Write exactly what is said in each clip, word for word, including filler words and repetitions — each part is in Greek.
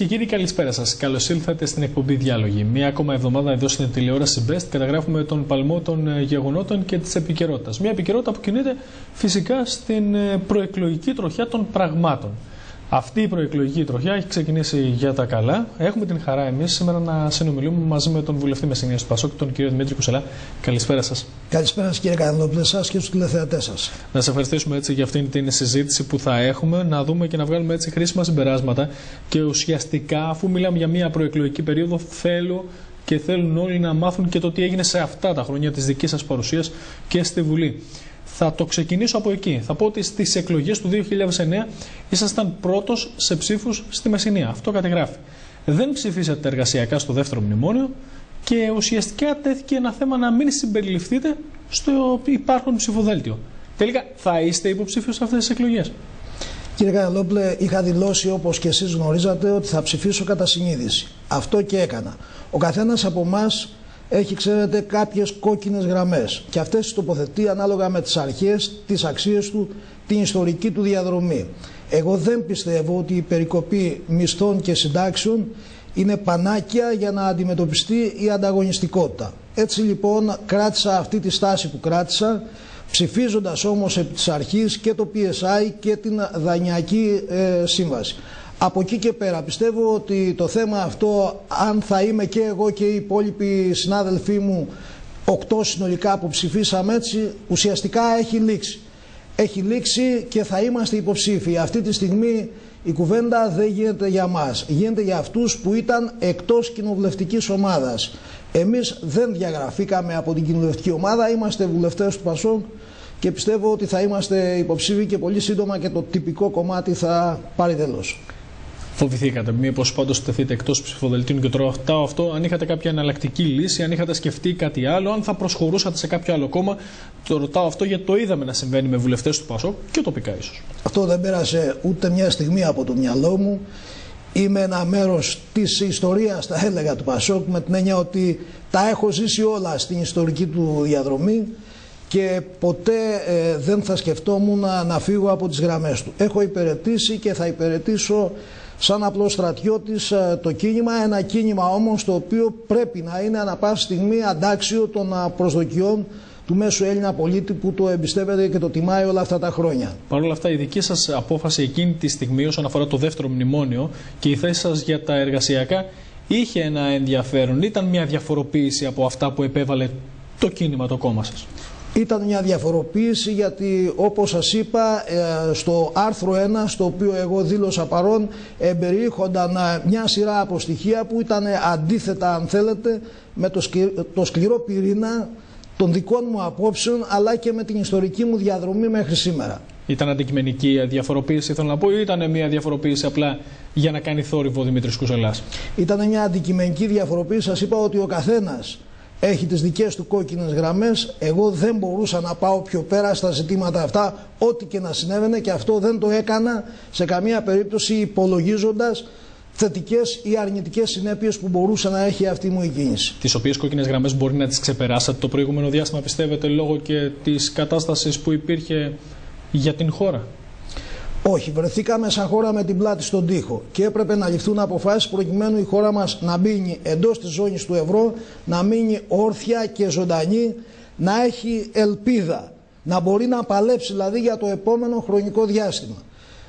και κύριοι, καλησπέρα σας. Καλώς ήλθατε στην εκπομπή Διάλογοι. Μία ακόμα εβδομάδα εδώ στην τηλεόραση Best καταγράφουμε τον παλμό των γεγονότων και της επικαιρότητας. Μια επικαιρότητα που κινείται φυσικά στην προεκλογική τροχιά των πραγμάτων. Αυτή η προεκλογική τροχιά έχει ξεκινήσει για τα καλά. Έχουμε την χαρά εμείς σήμερα να συνομιλούμε μαζί με τον βουλευτή Μεσσηνίας του Πασόκ, τον κύριο Δημήτρη Κουσελά. Καλησπέρα σας. Καλησπέρα σας, κύριε Κανδόπουλε, σας και στους τηλεθεατές σας. Να σας ευχαριστήσουμε έτσι για αυτήν την συζήτηση που θα έχουμε, να δούμε και να βγάλουμε έτσι χρήσιμα συμπεράσματα. Και ουσιαστικά, αφού μιλάμε για μια προεκλογική περίοδο, θέλω και θέλουν όλοι να μάθουν και το τι έγινε σε αυτά τα χρόνια της δικής σας παρουσίας και στη Βουλή. Θα το ξεκινήσω από εκεί. Θα πω ότι στις εκλογές του δύο χιλιάδες εννέα ήσασταν πρώτος σε ψήφους στη Μεσσηνία. Αυτό κατεγράφει. Δεν ψηφίσατε τα εργασιακά στο δεύτερο μνημόνιο και ουσιαστικά τέθηκε ένα θέμα να μην συμπεριληφθείτε στο υπάρχον ψηφοδέλτιο. Τελικά, θα είστε υποψήφιος σε αυτές τις εκλογές? Κύριε Κανδόπουλε, είχα δηλώσει, όπως και εσείς γνωρίζατε, ότι θα ψηφίσω κατά συνείδηση. Αυτό και έκανα. Ο καθένας από εμάς έχει, ξέρετε, κάποιες κόκκινες γραμμές και αυτές τις τοποθετεί ανάλογα με τις αρχές, τις αξίες του, την ιστορική του διαδρομή. Εγώ δεν πιστεύω ότι η περικοπή μισθών και συντάξεων είναι πανάκια για να αντιμετωπιστεί η ανταγωνιστικότητα. Έτσι λοιπόν κράτησα αυτή τη στάση που κράτησα, ψηφίζοντας όμως επί της αρχής και το πι ες άι και την δανειακή ε, σύμβαση. Από εκεί και πέρα πιστεύω ότι το θέμα αυτό, αν θα είμαι και εγώ και οι υπόλοιποι συνάδελφοί μου, οκτώ συνολικά που ψηφίσαμε έτσι, ουσιαστικά έχει λήξει. Έχει λήξει και θα είμαστε υποψήφοι. Αυτή τη στιγμή η κουβέντα δεν γίνεται για μας. Γίνεται για αυτούς που ήταν εκτός κοινοβουλευτικής ομάδας. Εμείς δεν διαγραφήκαμε από την κοινοβουλευτική ομάδα, είμαστε βουλευτές του Πασόκ και πιστεύω ότι θα είμαστε υποψήφοι και πολύ σύντομα και το τυπικό κομμάτι θα πάρει τέλος. Φοβηθήκατε μήπως πάντως τεθείτε εκτός ψηφοδελτίων και το ρωτάω αυτό, αν είχατε κάποια εναλλακτική λύση, αν είχατε σκεφτεί κάτι άλλο, αν θα προσχωρούσατε σε κάποιο άλλο κόμμα? Το ρωτάω αυτό γιατί το είδαμε να συμβαίνει με βουλευτές του Πασόκ και τοπικά ίσως. Αυτό δεν πέρασε ούτε μια στιγμή από το μυαλό μου. Είμαι ένα μέρος της ιστορίας, θα έλεγα, του Πασόκ, με την έννοια ότι τα έχω ζήσει όλα στην ιστορική του διαδρομή και ποτέ ε, δεν θα σκεφτόμουν να, να φύγω από τις γραμμές του. Έχω υπηρετήσει και θα υπηρετήσω σαν απλός στρατιώτης το κίνημα, ένα κίνημα όμως το οποίο πρέπει να είναι ανά πάση στιγμή αντάξιο των προσδοκιών του μέσου Έλληνα πολίτη που το εμπιστεύεται και το τιμάει όλα αυτά τα χρόνια. Παρ' όλα αυτά, η δική σας απόφαση εκείνη τη στιγμή όσον αφορά το δεύτερο μνημόνιο και η θέση σας για τα εργασιακά είχε ένα ενδιαφέρον, ήταν μια διαφοροποίηση από αυτά που επέβαλε το κίνημα, το κόμμα σας? Ήταν μια διαφοροποίηση γιατί, όπως σας είπα, στο άρθρο ένα, στο οποίο εγώ δήλωσα παρόν, περιείχονταν μια σειρά από στοιχεία που ήταν αντίθετα, αν θέλετε, με το σκληρό πυρήνα των δικών μου απόψεων αλλά και με την ιστορική μου διαδρομή μέχρι σήμερα. Ήταν αντικειμενική η διαφοροποίηση, θέλω να πω, ή ήταν μια διαφοροποίηση απλά για να κάνει θόρυβο ο Δημήτρης Κουσελάς? Ήταν μια αντικειμενική διαφοροποίηση. Σας είπα ότι ο καθένας έχει τις δικές του κόκκινες γραμμές. Εγώ δεν μπορούσα να πάω πιο πέρα στα ζητήματα αυτά, ό,τι και να συνέβαινε, και αυτό δεν το έκανα σε καμία περίπτωση υπολογίζοντας θετικές ή αρνητικές συνέπειες που μπορούσε να έχει αυτή μου η κίνηση. Τις οποίες κόκκινες γραμμές μπορεί να τις ξεπεράσατε το προηγούμενο διάστημα, πιστεύετε, λόγω και της κατάστασης που υπήρχε για την χώρα? Όχι, βρεθήκαμε σαν χώρα με την πλάτη στον τοίχο και έπρεπε να ληφθούν αποφάσεις προκειμένου η χώρα μας να μείνει εντός της ζώνης του ευρώ, να μείνει όρθια και ζωντανή, να έχει ελπίδα, να μπορεί να παλέψει δηλαδή για το επόμενο χρονικό διάστημα.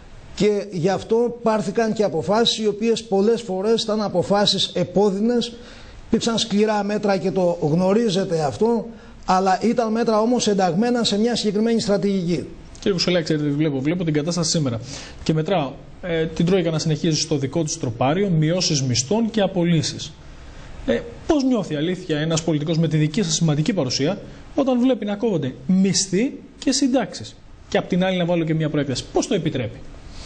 Και γι' αυτό πάρθηκαν και αποφάσεις οι οποίες πολλές φορές ήταν αποφάσεις επώδυνες, υπήρξαν σκληρά μέτρα και το γνωρίζετε αυτό, αλλά ήταν μέτρα όμως ενταγμένα σε μια συγκεκριμένη στρατηγική. Κύριε Κουσελά, ξέρετε, βλέπω, βλέπω την κατάσταση σήμερα και μετράω ε, την Τρόικα να συνεχίζει στο δικό της τροπάριο, μειώσεις μισθών και απολύσεις. Ε, πώς νιώθει αλήθεια ένας πολιτικός με τη δική σας σημαντική παρουσία όταν βλέπει να κόβονται μισθοί και συντάξεις και απ' την άλλη να βάλω και μια προέκταση? Πώς το επιτρέπει?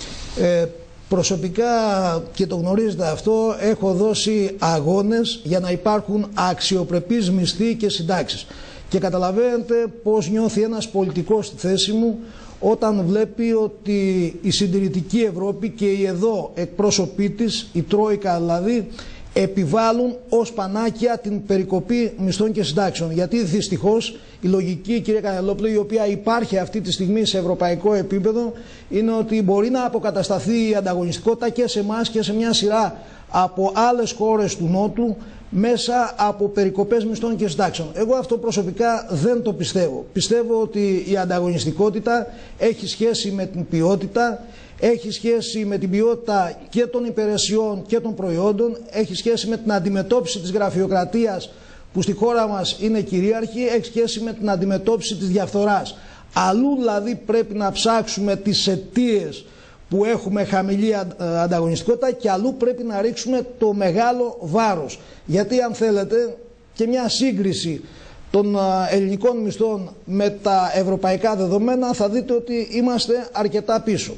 Ε, προσωπικά, και το γνωρίζετε αυτό, έχω δώσει αγώνες για να υπάρχουν αξιοπρεπείς μισθοί και συντάξεις. Και καταλαβαίνετε πώς νιώθει ένας πολιτικός στη θέση μου όταν βλέπει ότι η συντηρητική Ευρώπη και οι εδώ εκπρόσωποι της, η Τρόικα δηλαδή, επιβάλλουν ως πανάκια την περικοπή μισθών και συντάξεων. Γιατί δυστυχώς η λογική, κύριε Κανελόπουλε, η οποία υπάρχει αυτή τη στιγμή σε ευρωπαϊκό επίπεδο, είναι ότι μπορεί να αποκατασταθεί η ανταγωνιστικότητα και σε εμάς και σε μια σειρά από άλλες χώρες του Νότου μέσα από περικοπές μισθών και συντάξεων. Εγώ αυτό προσωπικά δεν το πιστεύω. Πιστεύω ότι η ανταγωνιστικότητα έχει σχέση με την ποιότητα, έχει σχέση με την ποιότητα και των υπηρεσιών και των προϊόντων, έχει σχέση με την αντιμετώπιση της γραφειοκρατίας που στη χώρα μας είναι κυρίαρχη, έχει σχέση με την αντιμετώπιση της διαφθοράς. Αλλού δηλαδή πρέπει να ψάξουμε τις αιτίες που έχουμε χαμηλή ανταγωνιστικότητα και αλλού πρέπει να ρίξουμε το μεγάλο βάρος. Γιατί αν θέλετε και μια σύγκριση των ελληνικών μισθών με τα ευρωπαϊκά δεδομένα θα δείτε ότι είμαστε αρκετά πίσω.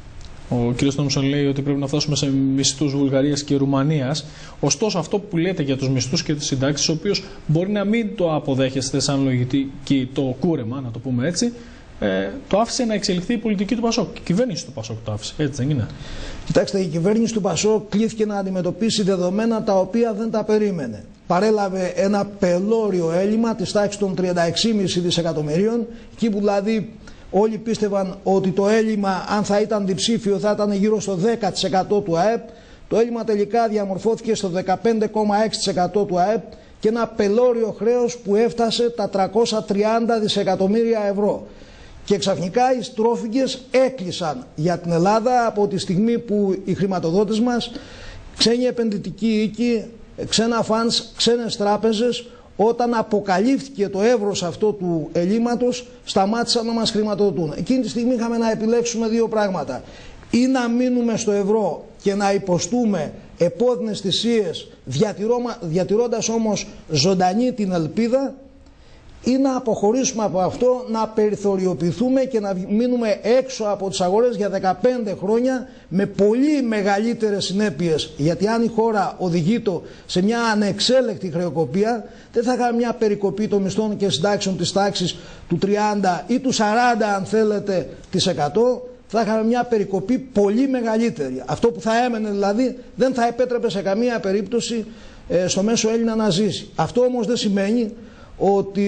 Ο κ. Τόμσον λέει ότι πρέπει να φτάσουμε σε μισθούς Βουλγαρίας και Ρουμανίας. Ωστόσο, αυτό που λέτε για τους μισθούς και τις συντάξεις, ο οποίος μπορεί να μην το αποδέχεστε σαν λογική το κούρεμα, να το πούμε έτσι, ε, το άφησε να εξελιχθεί η πολιτική του Πασόκ. Η κυβέρνηση του Πασόκ το άφησε. Έτσι δεν είναι? Κοιτάξτε, η κυβέρνηση του Πασόκ κλήθηκε να αντιμετωπίσει δεδομένα τα οποία δεν τα περίμενε. Παρέλαβε ένα πελώριο έλλειμμα της τάξης των τριάντα έξι κόμμα πέντε δισεκατομμυρίων, εκεί που δηλαδή όλοι πίστευαν ότι το έλλειμμα, αν θα ήταν διψήφιο, θα ήταν γύρω στο δέκα τοις εκατό του ΑΕΠ. Το έλλειμμα τελικά διαμορφώθηκε στο δεκαπέντε κόμμα έξι τοις εκατό του ΑΕΠ και ένα πελώριο χρέος που έφτασε τα τριακόσια τριάντα δισεκατομμύρια ευρώ. Και ξαφνικά οι στρόφιγγες έκλεισαν για την Ελλάδα από τη στιγμή που οι χρηματοδότες μας, ξένοι επενδυτικοί οίκοι, ξένα φαντς, ξένες τράπεζες, όταν αποκαλύφθηκε το εύρος αυτό του ελλείμματος, σταμάτησαν να μας χρηματοδοτούν. Εκείνη τη στιγμή είχαμε να επιλέξουμε δύο πράγματα. Ή να μείνουμε στο ευρώ και να υποστούμε επώδυνες θυσίες, διατηρώντας όμως ζωντανή την ελπίδα, ή να αποχωρήσουμε από αυτό, να περιθωριοποιηθούμε και να μείνουμε έξω από τις αγορές για δεκαπέντε χρόνια με πολύ μεγαλύτερες συνέπειες. Γιατί αν η χώρα οδηγείται σε μια ανεξέλεκτη χρεοκοπία, δεν θα είχαμε μια περικοπή των μισθών και συντάξεων της τάξης του τριάντα ή του σαράντα αν θέλετε της εκατό, θα είχαμε μια περικοπή πολύ μεγαλύτερη. Αυτό που θα έμενε δηλαδή δεν θα επέτρεπε σε καμία περίπτωση ε, στο μέσο Έλληνα να ζήσει. Αυτό όμως δεν σημαίνει ότι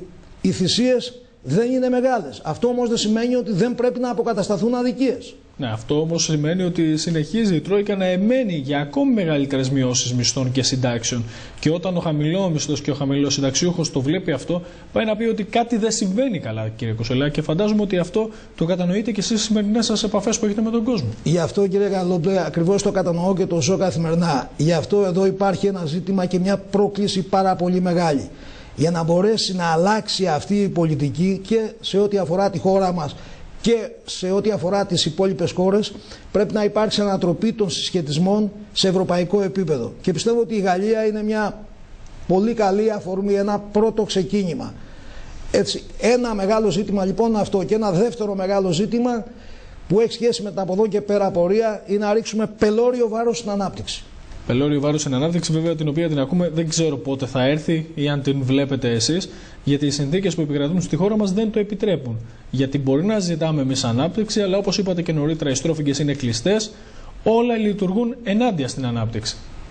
οι θυσίες δεν είναι μεγάλες. Αυτό όμως δεν σημαίνει ότι δεν πρέπει να αποκατασταθούν αδικίες. Ναι, αυτό όμως σημαίνει ότι συνεχίζει η Τρόικα να εμένει για ακόμη μεγαλύτερες μειώσεις μισθών και συντάξεων. Και όταν ο χαμηλόμισθος και ο χαμηλοσυνταξιούχος το βλέπει αυτό, πάει να πει ότι κάτι δεν συμβαίνει καλά, κύριε Κοσσελά. Και φαντάζομαι ότι αυτό το κατανοείτε και εσείς στις σημερινές σας επαφές που έχετε με τον κόσμο. Γι' αυτό, κύριε Κανελόπουλε, ακριβώς το κατανοώ και το ζω καθημερινά. Γι' αυτό εδώ υπάρχει ένα ζήτημα και μια πρόκληση πάρα πολύ μεγάλη. Για να μπορέσει να αλλάξει αυτή η πολιτική και σε ό,τι αφορά τη χώρα μας και σε ό,τι αφορά τις υπόλοιπες χώρες, πρέπει να υπάρξει ανατροπή των συσχετισμών σε ευρωπαϊκό επίπεδο. Και πιστεύω ότι η Γαλλία είναι μια πολύ καλή αφορμή, ένα πρώτο ξεκίνημα. Έτσι, ένα μεγάλο ζήτημα λοιπόν αυτό, και ένα δεύτερο μεγάλο ζήτημα που έχει σχέση με την από εδώ και πέρα πορεία είναι να ρίξουμε πελώριο βάρος στην ανάπτυξη. Πελώριο βάρος στην ανάπτυξη, βέβαια, την οποία την ακούμε, δεν ξέρω πότε θα έρθει ή αν την βλέπετε εσείς, γιατί οι συνθήκες που επικρατούν στη χώρα μας δεν το επιτρέπουν. Γιατί μπορεί να ζητάμε εμείς ανάπτυξη, αλλά όπως είπατε και νωρίτερα, οι στρόφιγγες είναι κλειστές, όλα λειτουργούν ενάντια στην ανάπτυξη.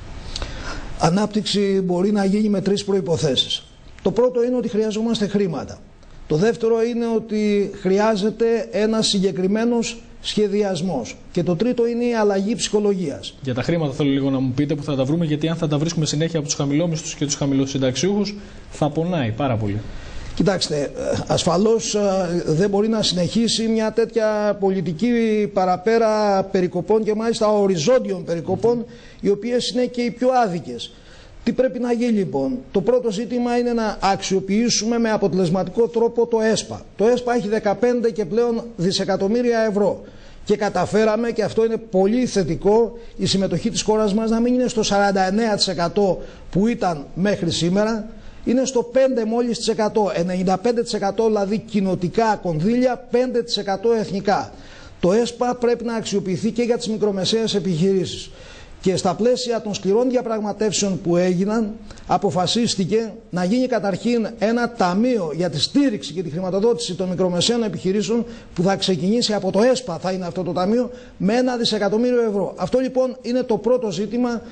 Ανάπτυξη μπορεί να γίνει με τρεις προϋποθέσεις. Το πρώτο είναι ότι χρειαζόμαστε χρήματα. Το δεύτερο είναι ότι χρειάζεται ένας συγκεκριμένος σχεδιασμός. Και το τρίτο είναι η αλλαγή ψυχολογίας. Για τα χρήματα θέλω λίγο να μου πείτε που θα τα βρούμε, γιατί αν θα τα βρίσκουμε συνέχεια από τους χαμηλόμισθους και τους χαμηλοσυνταξιούχους, θα πονάει πάρα πολύ. Κοιτάξτε, ασφαλώς δεν μπορεί να συνεχίσει μια τέτοια πολιτική παραπέρα περικοπών και μάλιστα οριζόντιων περικοπών, mm-hmm. οι οποίες είναι και οι πιο άδικες. Τι πρέπει να γίνει λοιπόν? Το πρώτο ζήτημα είναι να αξιοποιήσουμε με αποτελεσματικό τρόπο το ΕΣΠΑ. Το ΕΣΠΑ έχει δεκαπέντε και πλέον δισεκατομμύρια ευρώ. Και καταφέραμε, και αυτό είναι πολύ θετικό, η συμμετοχή της χώρας μας να μην είναι στο σαράντα εννέα τοις εκατό που ήταν μέχρι σήμερα, είναι στο πέντε μόλις τοις εκατό, ενενήντα πέντε τοις εκατό δηλαδή κοινοτικά κονδύλια, πέντε τοις εκατό εθνικά. Το ΕΣΠΑ πρέπει να αξιοποιηθεί και για τις μικρομεσαίες επιχειρήσεις. Και στα πλαίσια των σκληρών διαπραγματεύσεων που έγιναν, αποφασίστηκε να γίνει καταρχήν ένα ταμείο για τη στήριξη και τη χρηματοδότηση των μικρομεσαίων επιχειρήσεων που θα ξεκινήσει από το ΕΣΠΑ, θα είναι αυτό το ταμείο, με ένα δισεκατομμύριο ευρώ. Αυτό λοιπόν είναι το πρώτο ζήτημα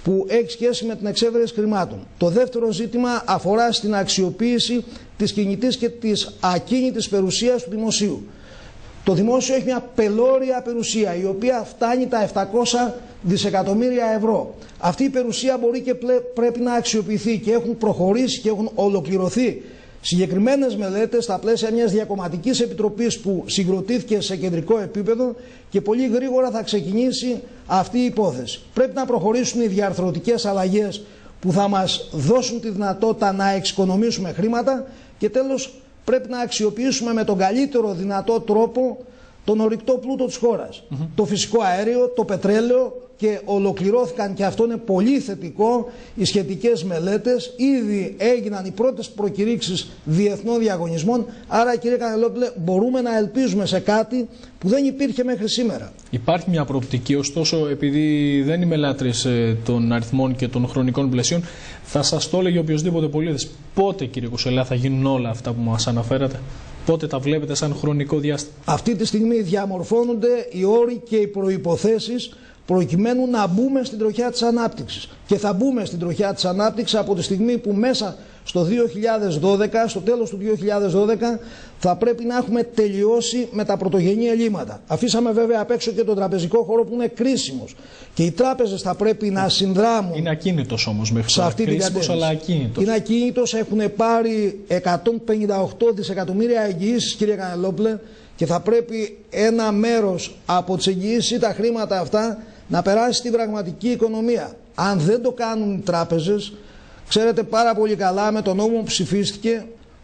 που έχει σχέση με την εξέβρεση χρημάτων. Το δεύτερο ζήτημα αφορά στην αξιοποίηση της κινητής και της ακίνητης περιουσίας του δημοσίου. Το δημόσιο έχει μια πελώρια περιουσία η οποία φτάνει τα επτακόσια δισεκατομμύρια ευρώ. Αυτή η περιουσία μπορεί και πρέπει να αξιοποιηθεί και έχουν προχωρήσει και έχουν ολοκληρωθεί συγκεκριμένες μελέτες στα πλαίσια μιας διακομματικής επιτροπής που συγκροτήθηκε σε κεντρικό επίπεδο και πολύ γρήγορα θα ξεκινήσει αυτή η υπόθεση. Πρέπει να προχωρήσουν οι διαρθρωτικές αλλαγές που θα μας δώσουν τη δυνατότητα να εξοικονομήσουμε χρήματα και τέλος πρέπει να αξιοποιήσουμε με τον καλύτερο δυνατό τρόπο τον ορυκτό πλούτο της χώρας. Mm-hmm. Το φυσικό αέριο, το πετρέλαιο και ολοκληρώθηκαν και αυτό είναι πολύ θετικό οι σχετικές μελέτες. Ήδη έγιναν οι πρώτες προκηρύξεις διεθνών διαγωνισμών. Άρα κύριε Κανελόπουλε μπορούμε να ελπίζουμε σε κάτι που δεν υπήρχε μέχρι σήμερα. Υπάρχει μια προοπτική, ωστόσο επειδή δεν είμαι λάτρης των αριθμών και των χρονικών πλαισίων, θα σας το έλεγε οποιοδήποτε πολίτης. Πότε κύριε Κουσελά θα γίνουν όλα αυτά που μας αναφέρατε? Πότε τα βλέπετε σαν χρονικό διάστημα? Αυτή τη στιγμή διαμορφώνονται οι όροι και οι προϋποθέσεις προκειμένου να μπούμε στην τροχιά της ανάπτυξης. Και θα μπούμε στην τροχιά της ανάπτυξης από τη στιγμή που μέσα στο δύο χιλιάδες δώδεκα, στο τέλος του δύο χιλιάδες δώδεκα, θα πρέπει να έχουμε τελειώσει με τα πρωτογενή ελλείμματα. Αφήσαμε βέβαια απ' έξω και τον τραπεζικό χώρο που είναι κρίσιμος. Και οι τράπεζες θα πρέπει να συνδράμουν. Είναι ακίνητος όμως μέχρι τώρα. Κρίσιμος αλλά ακίνητος. Είναι ακίνητος, έχουν πάρει εκατόν πενήντα οκτώ δισεκατομμύρια εγγυήσεις κύριε Κανελόπουλε και θα πρέπει ένα μέρος από τις εγγυήσεις ή τα χρήματα αυτά να περάσει στην πραγματική οικονομία. Αν δεν το κάνουν οι τράπεζες, ξέρετε πάρα πολύ καλά με τον νόμο που ψηφίστηκε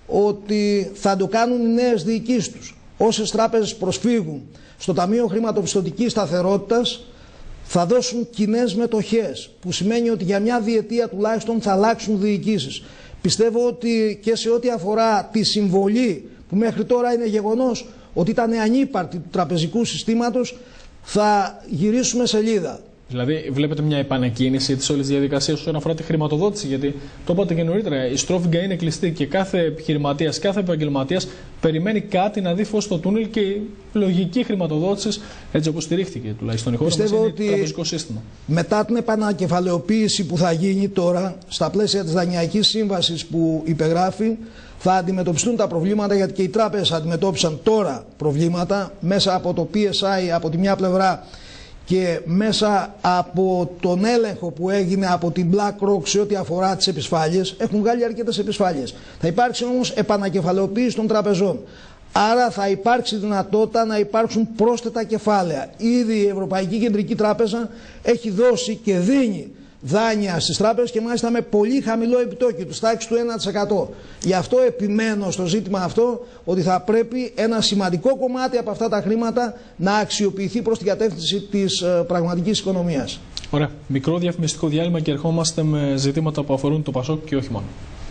ότι θα το κάνουν οι νέες διοικήσεις τους. Όσες τράπεζες προσφύγουν στο Ταμείο Χρηματοπιστωτικής Σταθερότητας θα δώσουν κοινές μετοχές, που σημαίνει ότι για μια διετία τουλάχιστον θα αλλάξουν διοικήσεις. Πιστεύω ότι και σε ό,τι αφορά τη συμβολή που μέχρι τώρα είναι γεγονός ότι ήταν ανύπαρκτη του τραπεζικού συστήματος, θα γυρίσουμε σελίδα. Δηλαδή, βλέπετε μια επανεκκίνηση της όλης διαδικασίας όσον αφορά τη χρηματοδότηση, γιατί το είπατε και νωρίτερα, η στρόφιγγα είναι κλειστή και κάθε επιχειρηματίας, κάθε επαγγελματίας περιμένει κάτι να δει φως στο τούνελ και η λογική χρηματοδότηση, έτσι όπως στηρίχθηκε τουλάχιστον η χώρα μας, είναι το τραπεζικό σύστημα. Μετά την επανακεφαλαιοποίηση που θα γίνει τώρα, στα πλαίσια της Δανειακής Σύμβασης που υπεγράφει, θα αντιμετωπιστούν τα προβλήματα, γιατί και οι τράπεζες αντιμετώπισαν τώρα προβλήματα μέσα από το πι ες άι από τη μια πλευρά και μέσα από τον έλεγχο που έγινε από την BlackRock σε ό,τι αφορά τις επισφάλειες. Έχουν βγάλει αρκετές επισφάλειες. Θα υπάρξει όμως επανακεφαλαιοποίηση των τραπεζών. Άρα θα υπάρξει δυνατότητα να υπάρξουν πρόσθετα κεφάλαια. Ήδη η Ευρωπαϊκή Κεντρική Τράπεζα έχει δώσει και δίνει δάνεια στις τράπεζες και μάλιστα με πολύ χαμηλό επιτόκιο, του τάξης του ένα τοις εκατό. Γι' αυτό επιμένω στο ζήτημα αυτό ότι θα πρέπει ένα σημαντικό κομμάτι από αυτά τα χρήματα να αξιοποιηθεί προς την κατεύθυνση της ε, πραγματικής οικονομίας. Ωραία. Μικρό διαφημιστικό διάλειμμα και ερχόμαστε με ζητήματα που αφορούν το Πασόκ και όχι μόνο.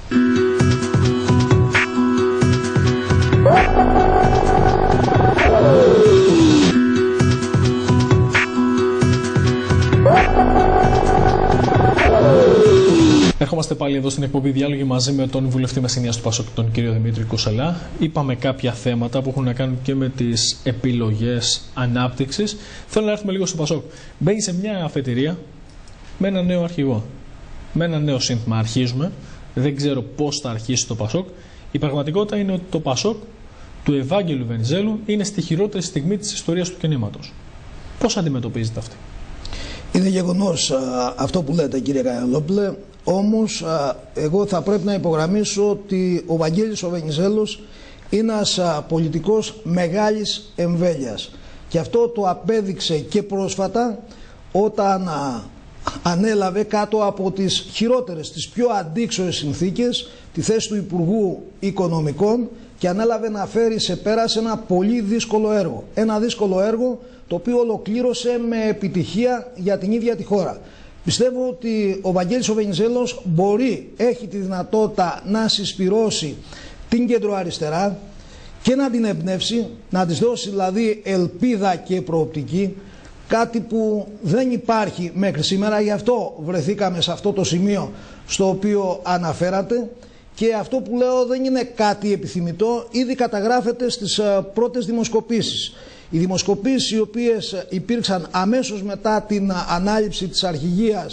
Ερχόμαστε πάλι εδώ στην εκπομπή Διάλογοι μαζί με τον βουλευτή Μεσσηνίας του Πασόκ, τον κύριο Δημήτρη Κουσελά. Είπαμε κάποια θέματα που έχουν να κάνουν και με τις επιλογές ανάπτυξης. Θέλω να έρθουμε λίγο στο Πασόκ. Μπαίνει σε μια αφετηρία με ένα νέο αρχηγό, με ένα νέο σύνθημα. Αρχίζουμε. Δεν ξέρω πώς θα αρχίσει το Πασόκ. Η πραγματικότητα είναι ότι το Πασόκ του Ευάγγελου Βενιζέλου είναι στη χειρότερη στιγμή της ιστορίας του κινήματος. Πώς αντιμετωπίζετε αυτή? Είναι γεγονός α, αυτό που λέτε κύριε Κανελόπουλε, όμως α, εγώ θα πρέπει να υπογραμμίσω ότι ο Βαγγέλης ο Βενιζέλος είναι ένας α, πολιτικός μεγάλης εμβέλειας και αυτό το απέδειξε και πρόσφατα όταν α, ανέλαβε κάτω από τις χειρότερες, τις πιο αντίξωες συνθήκες τη θέση του Υπουργού Οικονομικών και ανέλαβε να φέρει σε πέρα σε ένα πολύ δύσκολο έργο. Ένα δύσκολο έργο το οποίο ολοκλήρωσε με επιτυχία για την ίδια τη χώρα. Πιστεύω ότι ο Βαγγέλης ο Βενιζέλος μπορεί, έχει τη δυνατότητα να συσπυρώσει την κεντροαριστερά και να την εμπνεύσει, να της δώσει δηλαδή ελπίδα και προοπτική, κάτι που δεν υπάρχει μέχρι σήμερα. Γι' αυτό βρεθήκαμε σε αυτό το σημείο στο οποίο αναφέρατε και αυτό που λέω δεν είναι κάτι επιθυμητό, ήδη καταγράφεται στις πρώτες δημοσκοπήσεις. Οι δημοσκοπήσεις οι οποίες υπήρξαν αμέσως μετά την ανάληψη της αρχηγίας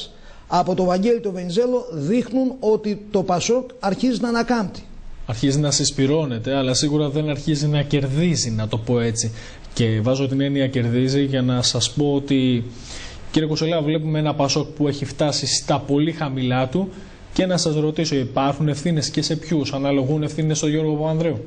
από το Βαγγέλη το Βενιζέλο δείχνουν ότι το Πασόκ αρχίζει να ανακάμπτει. Αρχίζει να συσπυρώνεται, αλλά σίγουρα δεν αρχίζει να κερδίζει, να το πω έτσι. Και βάζω την έννοια κερδίζει για να σας πω ότι, κύριε Κουσελά, βλέπουμε ένα Πασόκ που έχει φτάσει στα πολύ χαμηλά του. Και να σας ρωτήσω, υπάρχουν ευθύνες και σε ποιους? Αναλογούν ευθύνες στον Γιώργο Παπανδρέου?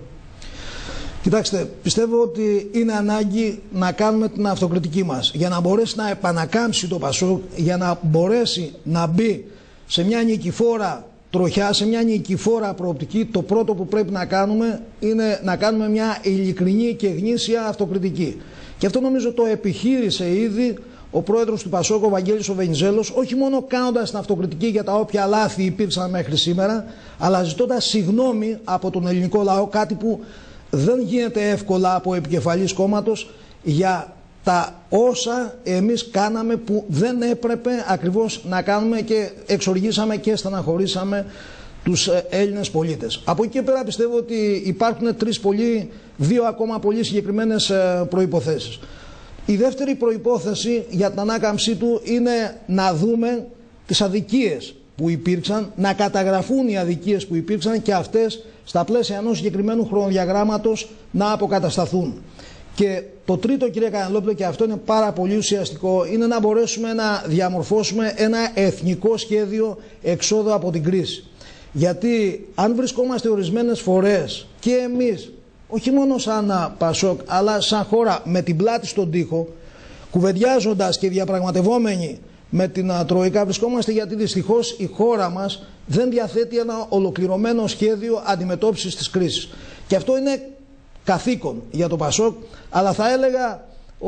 Κοιτάξτε, πιστεύω ότι είναι ανάγκη να κάνουμε την αυτοκριτική μας για να μπορέσει να επανακάμψει το Πασόκ, για να μπορέσει να μπει σε μια νικηφόρα τροχιά, σε μια νικηφόρα προοπτική. Το πρώτο που πρέπει να κάνουμε είναι να κάνουμε μια ειλικρινή και γνήσια αυτοκριτική. Και αυτό νομίζω το επιχείρησε ήδη ο πρόεδρος του Πασόκ, ο Βαγγέλης ο Βενιζέλος, όχι μόνο κάνοντας την αυτοκριτική για τα όποια λάθη υπήρξαν μέχρι σήμερα, αλλά ζητώντας συγγνώμη από τον ελληνικό λαό, κάτι που δεν γίνεται εύκολα από επικεφαλής κόμματος, για τα όσα εμείς κάναμε που δεν έπρεπε ακριβώς να κάνουμε και εξοργήσαμε και στεναχωρήσαμε τους Έλληνες πολίτες. Από εκεί και πέρα πιστεύω ότι υπάρχουν τρεις πολύ, δύο ακόμα πολύ συγκεκριμένες προϋποθέσεις. Η δεύτερη προϋπόθεση για την ανάκαμψή του είναι να δούμε τις αδικίες που υπήρξαν, να καταγραφούν οι αδικίες που υπήρξαν και αυτές στα πλαίσια ενός συγκεκριμένου χρονοδιαγράμματος να αποκατασταθούν. Και το τρίτο, κύριε Κανελόπουλε, και αυτό είναι πάρα πολύ ουσιαστικό, είναι να μπορέσουμε να διαμορφώσουμε ένα εθνικό σχέδιο εξόδου από την κρίση. Γιατί αν βρισκόμαστε ορισμένες φορές και εμείς, όχι μόνο σαν Πασόκ, αλλά σαν χώρα με την πλάτη στον τοίχο, κουβεντιάζοντας και διαπραγματευόμενοι με την Τρόικα, βρισκόμαστε γιατί δυστυχώς η χώρα μας δεν διαθέτει ένα ολοκληρωμένο σχέδιο αντιμετώπισης της κρίσης. Και αυτό είναι καθήκον για το Πασόκ, αλλά θα έλεγα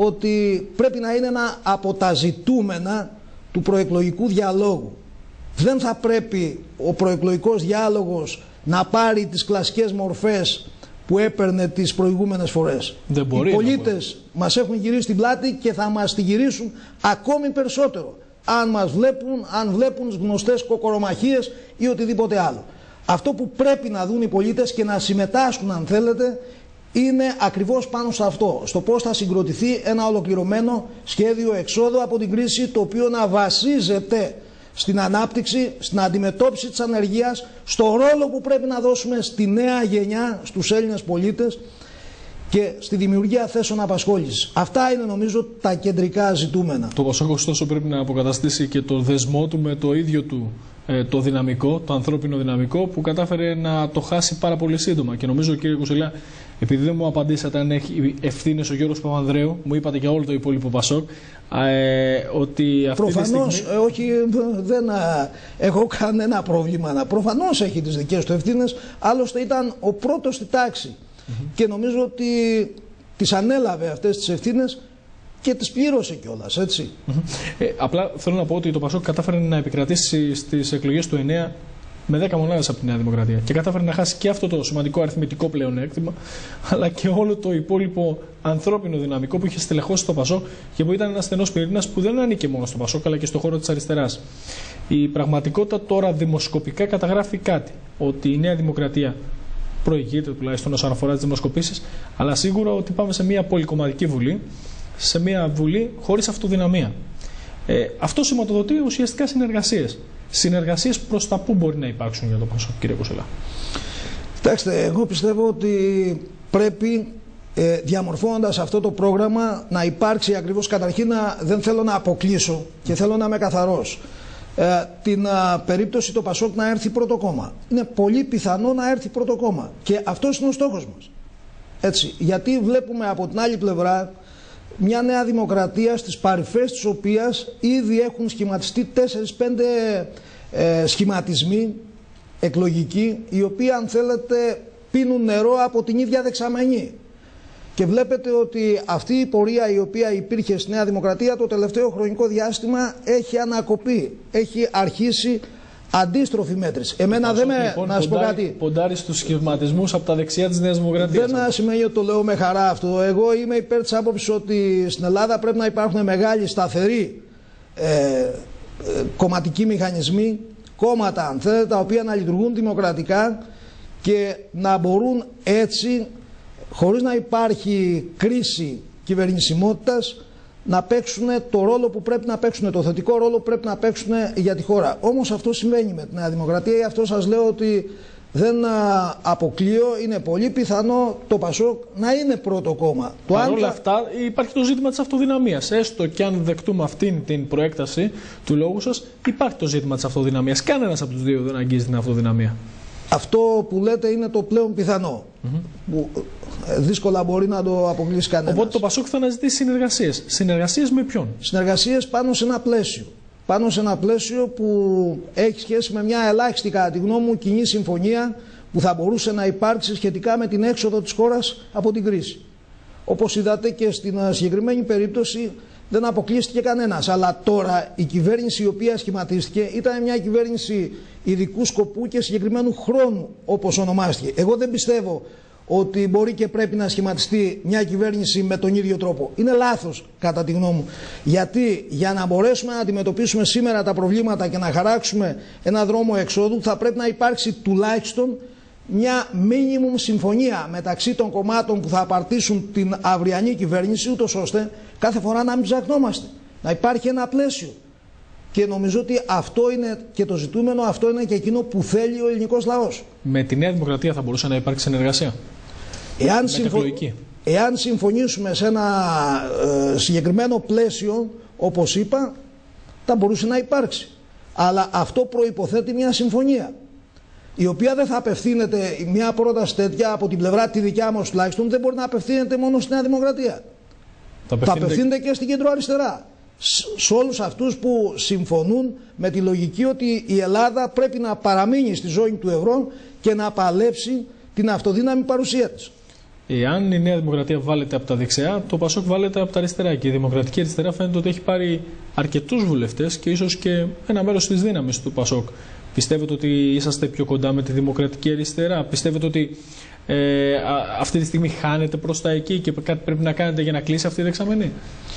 ότι πρέπει να είναι ένα από τα ζητούμενα του προεκλογικού διαλόγου. Δεν θα πρέπει ο προεκλογικός διάλογος να πάρει τις κλασικές μορφές που έπαιρνε τις προηγούμενες φορές. Δεν μπορεί, Οι πολίτες μας έχουν γυρίσει την πλάτη και θα μας τη γυρίσουν ακόμη περισσότερο αν μας βλέπουν, αν βλέπουν γνωστές κοκορομαχίες ή οτιδήποτε άλλο. Αυτό που πρέπει να δουν οι πολίτες και να συμμετάσχουν, αν θέλετε, είναι ακριβώς πάνω σε αυτό, στο πώς θα συγκροτηθεί ένα ολοκληρωμένο σχέδιο εξόδου από την κρίση, το οποίο να βασίζεται στην ανάπτυξη, στην αντιμετώπιση της ανεργίας, στο ρόλο που πρέπει να δώσουμε στη νέα γενιά, στους Έλληνες πολίτες και στη δημιουργία θέσεων απασχόλησης. Αυτά είναι, νομίζω, τα κεντρικά ζητούμενα. Το Πασόκ, ωστόσο, πρέπει να αποκαταστήσει και το δεσμό του με το ίδιο του ε, το δυναμικό, το ανθρώπινο δυναμικό, που κατάφερε να το χάσει πάρα πολύ σύντομα. Και νομίζω, κύριε Κουσελά, επειδή δεν μου απαντήσατε αν έχει ευθύνες ο Γιώργος Παπανδρέου, μου είπατε για όλο το υπόλοιπο Πασόκ, ε, ότι αυτή Προφανώς, τη στιγμή... ε, όχι, δεν α, έχω κανένα πρόβλημα. Να. Προφανώς έχει τις δικές του ευθύνες, άλλωστε ήταν ο πρώτος στη τάξη. Mm-hmm. Και νομίζω ότι τις ανέλαβε αυτές τις ευθύνες και τις πλήρωσε κιόλας, έτσι. Mm-hmm. ε, απλά θέλω να πω ότι το Πασόκ κατάφερε να επικρατήσει στις εκλογές του εννέα με δέκα μονάδες από τη Νέα Δημοκρατία και κατάφερε να χάσει και αυτό το σημαντικό αριθμητικό πλεονέκτημα, αλλά και όλο το υπόλοιπο ανθρώπινο δυναμικό που είχε στελεχώσει το Πασόκ και που ήταν ένας στενός πυρήνας που δεν ανήκε μόνο στο Πασόκ αλλά και στο χώρο της αριστεράς. Η πραγματικότητα τώρα δημοσκοπικά καταγράφει κάτι, ότι η Νέα Δημοκρατία προηγείται τουλάχιστον όσον αφορά τις δημοσκοπήσεις, αλλά σίγουρα ότι πάμε σε μια πολυκομματική βουλή, σε μια βουλή χωρίς αυτοδυναμία. Ε, αυτό σηματοδοτεί ουσιαστικά συνεργασίες. Συνεργασίες προς τα πού μπορεί να υπάρξουν για το Πασόκ, κύριε Κουσελά? Κοιτάξτε, εγώ πιστεύω ότι πρέπει ε, διαμορφώνοντας αυτό το πρόγραμμα να υπάρξει ακριβώς, καταρχήν να, δεν θέλω να αποκλείσω και θέλω να είμαι καθαρός, ε, την α, περίπτωση το Πασόκ να έρθει πρώτο κόμμα. Είναι πολύ πιθανό να έρθει πρώτο κόμμα και αυτός είναι ο στόχος μας. Έτσι, γιατί βλέπουμε από την άλλη πλευρά μια Νέα Δημοκρατία στις παρυφές της οποίας ήδη έχουν σχηματιστεί τέσσερις πέντε ε, σχηματισμοί εκλογικοί, οι οποίοι, αν θέλετε, πίνουν νερό από την ίδια δεξαμενή. Και βλέπετε ότι αυτή η πορεία η οποία υπήρχε στη Νέα Δημοκρατία το τελευταίο χρονικό διάστημα έχει ανακοπεί, έχει αρχίσει αντίστροφη μέτρηση. Εμένα δεν με. Λοιπόν, να σου πω κάτι. Ποντάρει στους σχηματισμούς από τα δεξιά της Νέας Δημοκρατίας. Δεν σημαίνει ότι το λέω με χαρά αυτό. Εγώ είμαι υπέρ της άποψης ότι στην Ελλάδα πρέπει να υπάρχουν μεγάλοι, σταθεροί ε, ε, κομματικοί μηχανισμοί, κόμματα, αν θέλετε, τα οποία να λειτουργούν δημοκρατικά και να μπορούν έτσι, χωρίς να υπάρχει κρίση κυβερνησιμότητας, να παίξουν το ρόλο που πρέπει να παίξουν, το θετικό ρόλο που πρέπει να παίξουν για τη χώρα. Όμως αυτό συμβαίνει με τη Νέα Δημοκρατία, γι' αυτό σας λέω ότι δεν αποκλείω, είναι πολύ πιθανό το Πασόκ να είναι πρώτο κόμμα. Παρ' όλα αυτά υπάρχει το ζήτημα της αυτοδυναμίας. Έστω και αν δεκτούμε αυτήν την προέκταση του λόγου σας, υπάρχει το ζήτημα της αυτοδυναμίας. Κανένας από τους δύο δεν αγγίζει την αυτοδυναμία. Αυτό που λέτε είναι το πλέον πιθανό. Mm-hmm. Που δύσκολα μπορεί να το αποκλείσει κανένας. Οπότε το Πασόκ θα αναζητήσει συνεργασίες. Συνεργασίες με ποιον? Συνεργασίες πάνω σε ένα πλαίσιο. Πάνω σε ένα πλαίσιο που έχει σχέση με μια ελάχιστη, κατά τη γνώμη μου, κοινή συμφωνία που θα μπορούσε να υπάρξει σχετικά με την έξοδο της χώρας από την κρίση. Όπως είδατε και στην συγκεκριμένη περίπτωση δεν αποκλείστηκε κανένας. Αλλά τώρα η κυβέρνηση η οποία σχηματίστηκε ήταν μια κυβέρνηση ειδικού σκοπού και συγκεκριμένου χρόνου, όπως ονομάστηκε. Εγώ δεν πιστεύω ότι μπορεί και πρέπει να σχηματιστεί μια κυβέρνηση με τον ίδιο τρόπο. Είναι λάθος κατά τη γνώμη μου. Γιατί για να μπορέσουμε να αντιμετωπίσουμε σήμερα τα προβλήματα και να χαράξουμε ένα δρόμο εξόδου θα πρέπει να υπάρξει τουλάχιστον μια μίνιμουμ συμφωνία μεταξύ των κομμάτων που θα απαρτήσουν την αυριανή κυβέρνηση, ούτως ώστε κάθε φορά να μην ψαχνόμαστε. Να υπάρχει ένα πλαίσιο. Και νομίζω ότι αυτό είναι και το ζητούμενο, αυτό είναι και εκείνο που θέλει ο ελληνικός λαός. Με τη Νέα Δημοκρατία θα μπορούσε να υπάρξει συνεργασία? Εάν, συμφω... Εάν συμφωνήσουμε σε ένα ε, συγκεκριμένο πλαίσιο, όπως είπα, θα μπορούσε να υπάρξει. Αλλά αυτό προϋποθέτει μια συμφωνία, η οποία δεν θα απευθύνεται, μια πρόταση τέτοια από την πλευρά τη δικιά μας τουλάχιστον, δεν μπορεί να απευθύνεται μόνο στη Νέα Δημοκρατία. Θα απευθύνεται, θα απευθύνεται και στην κεντροαριστερά. Σε όλους αυτούς που συμφωνούν με τη λογική ότι η Ελλάδα πρέπει να παραμείνει στη ζώνη του ευρώ και να παλέψει την αυτοδύναμη παρουσία της. Εάν η Νέα Δημοκρατία βάλετε από τα δεξιά, το Πασόκ βάλετε από τα αριστερά. Και η Δημοκρατική Αριστερά φαίνεται ότι έχει πάρει αρκετούς βουλευτές και ίσως και ένα μέρος της δύναμης του Πασόκ. Πιστεύετε ότι είσαστε πιο κοντά με τη Δημοκρατική Αριστερά? Πιστεύετε ότι ε, α, αυτή τη στιγμή χάνετε προς τα εκεί και κάτι πρέπει να κάνετε για να κλείσει αυτή η δεξαμενή?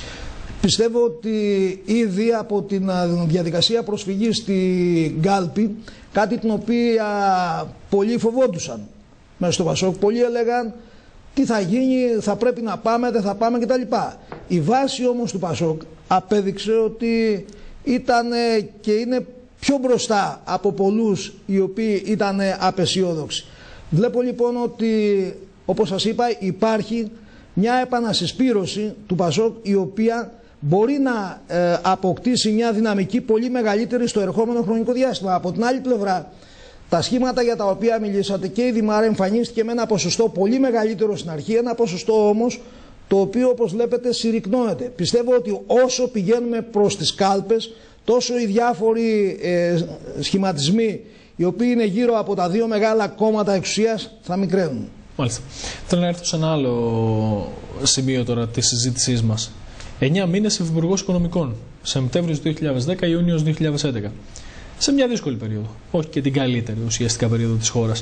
Πιστεύω ότι ήδη από την διαδικασία προσφυγής στην Κάλπη, κάτι την οποία πολλοί φοβόντουσαν μέσα στο Πασόκ, πολλοί έλεγαν τι θα γίνει, θα πρέπει να πάμε, δεν θα πάμε κτλ. Η βάση όμως του Πασόκ απέδειξε ότι ήταν και είναι πιο μπροστά από πολλούς οι οποίοι ήταν απεσιόδοξοι. Βλέπω λοιπόν ότι, όπως σας είπα, υπάρχει μια επανασυσπήρωση του Πασόκ η οποία μπορεί να ε, αποκτήσει μια δυναμική πολύ μεγαλύτερη στο ερχόμενο χρονικό διάστημα. Από την άλλη πλευρά, τα σχήματα για τα οποία μιλήσατε και η Δημάρα εμφανίστηκε με ένα ποσοστό πολύ μεγαλύτερο στην αρχή, ένα ποσοστό όμως το οποίο, όπως βλέπετε, συρρυκνώνεται. Πιστεύω ότι όσο πηγαίνουμε προς τις κάλπες, τόσο οι διάφοροι ε, σχηματισμοί οι οποίοι είναι γύρω από τα δύο μεγάλα κόμματα εξουσίας θα μικραίνουν. Μάλιστα. Θέλω να έρθω σε ένα άλλο σημείο τώρα της συζήτησής μας. Εννιά μήνες υφυπουργός Οικονομικών, Σεπτέμβριος δύο χιλιάδες δέκα, Ιούνιος δύο χιλιάδες έντεκα. Σε μια δύσκολη περίοδο, όχι και την καλύτερη ουσιαστικά περίοδο της χώρας.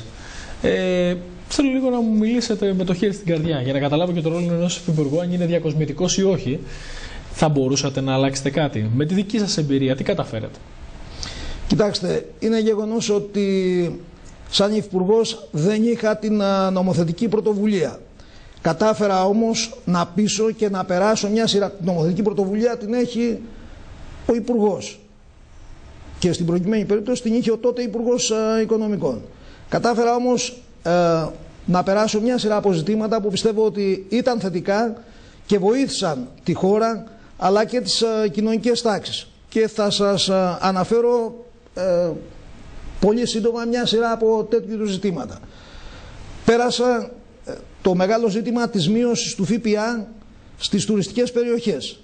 Ε, θέλω λίγο να μου μιλήσετε με το χέρι στην καρδιά για να καταλάβω και το ρόλο ενός υφυπουργού, αν είναι διακοσμητικός ή όχι. Θα μπορούσατε να αλλάξετε κάτι? Με τη δική σας εμπειρία, τι καταφέρετε? Κοιτάξτε, είναι γεγονός ότι σαν υφυπουργός δεν είχα την νομοθετική πρωτοβουλία. Κατάφερα όμως να πείσω και να περάσω μια σειρά. Την νομοθετική πρωτοβουλία την έχει ο Υπουργός. Και στην προκειμένη περίπτωση την είχε ο τότε Υπουργός Οικονομικών. Κατάφερα όμως ε, να περάσω μια σειρά από ζητήματα που πιστεύω ότι ήταν θετικά και βοήθησαν τη χώρα αλλά και τις ε, κοινωνικές τάξεις. Και θα σας ε, αναφέρω ε, πολύ σύντομα μια σειρά από τέτοιου είδους ζητήματα. Πέρασα ε, το μεγάλο ζήτημα της μείωσης του ΦΠΑ στις τουριστικές περιοχές.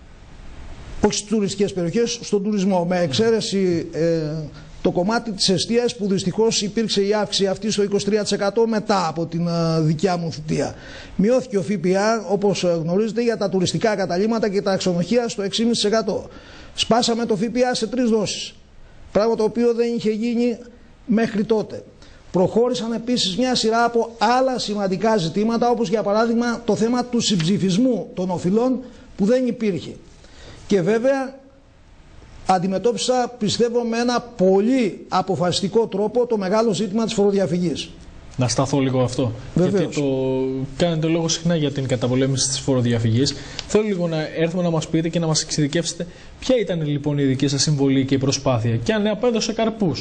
Όχι στις τουριστικές περιοχές, στον τουρισμό, με εξαίρεση ε, το κομμάτι της εστίας που δυστυχώς υπήρξε η αύξηση αυτή στο είκοσι τρία τοις εκατό μετά από την ε, δικιά μου θητεία. Μειώθηκε ο ΦΠΑ, όπως γνωρίζετε, για τα τουριστικά καταλύματα και τα ξενοδοχεία στο έξι κόμμα πέντε τοις εκατό. Σπάσαμε το ΦΠΑ σε τρεις δόσεις, πράγμα το οποίο δεν είχε γίνει μέχρι τότε. Προχώρησαν επίσης μια σειρά από άλλα σημαντικά ζητήματα, όπως για παράδειγμα το θέμα του συμψηφισμού των οφειλών που δεν υπήρχε. Και βέβαια αντιμετώπισα, πιστεύω, με ένα πολύ αποφασιστικό τρόπο το μεγάλο ζήτημα της φοροδιαφυγής. Να σταθώ λίγο αυτό. Βεβαίως. Γιατί το κάνετε λόγο συχνά για την καταπολέμηση της φοροδιαφυγής. Θέλω λίγο να έρθουμε να μας πείτε και να μας εξειδικεύσετε ποια ήταν λοιπόν η δική σας συμβολή και η προσπάθεια και αν απέδωσε καρπούς.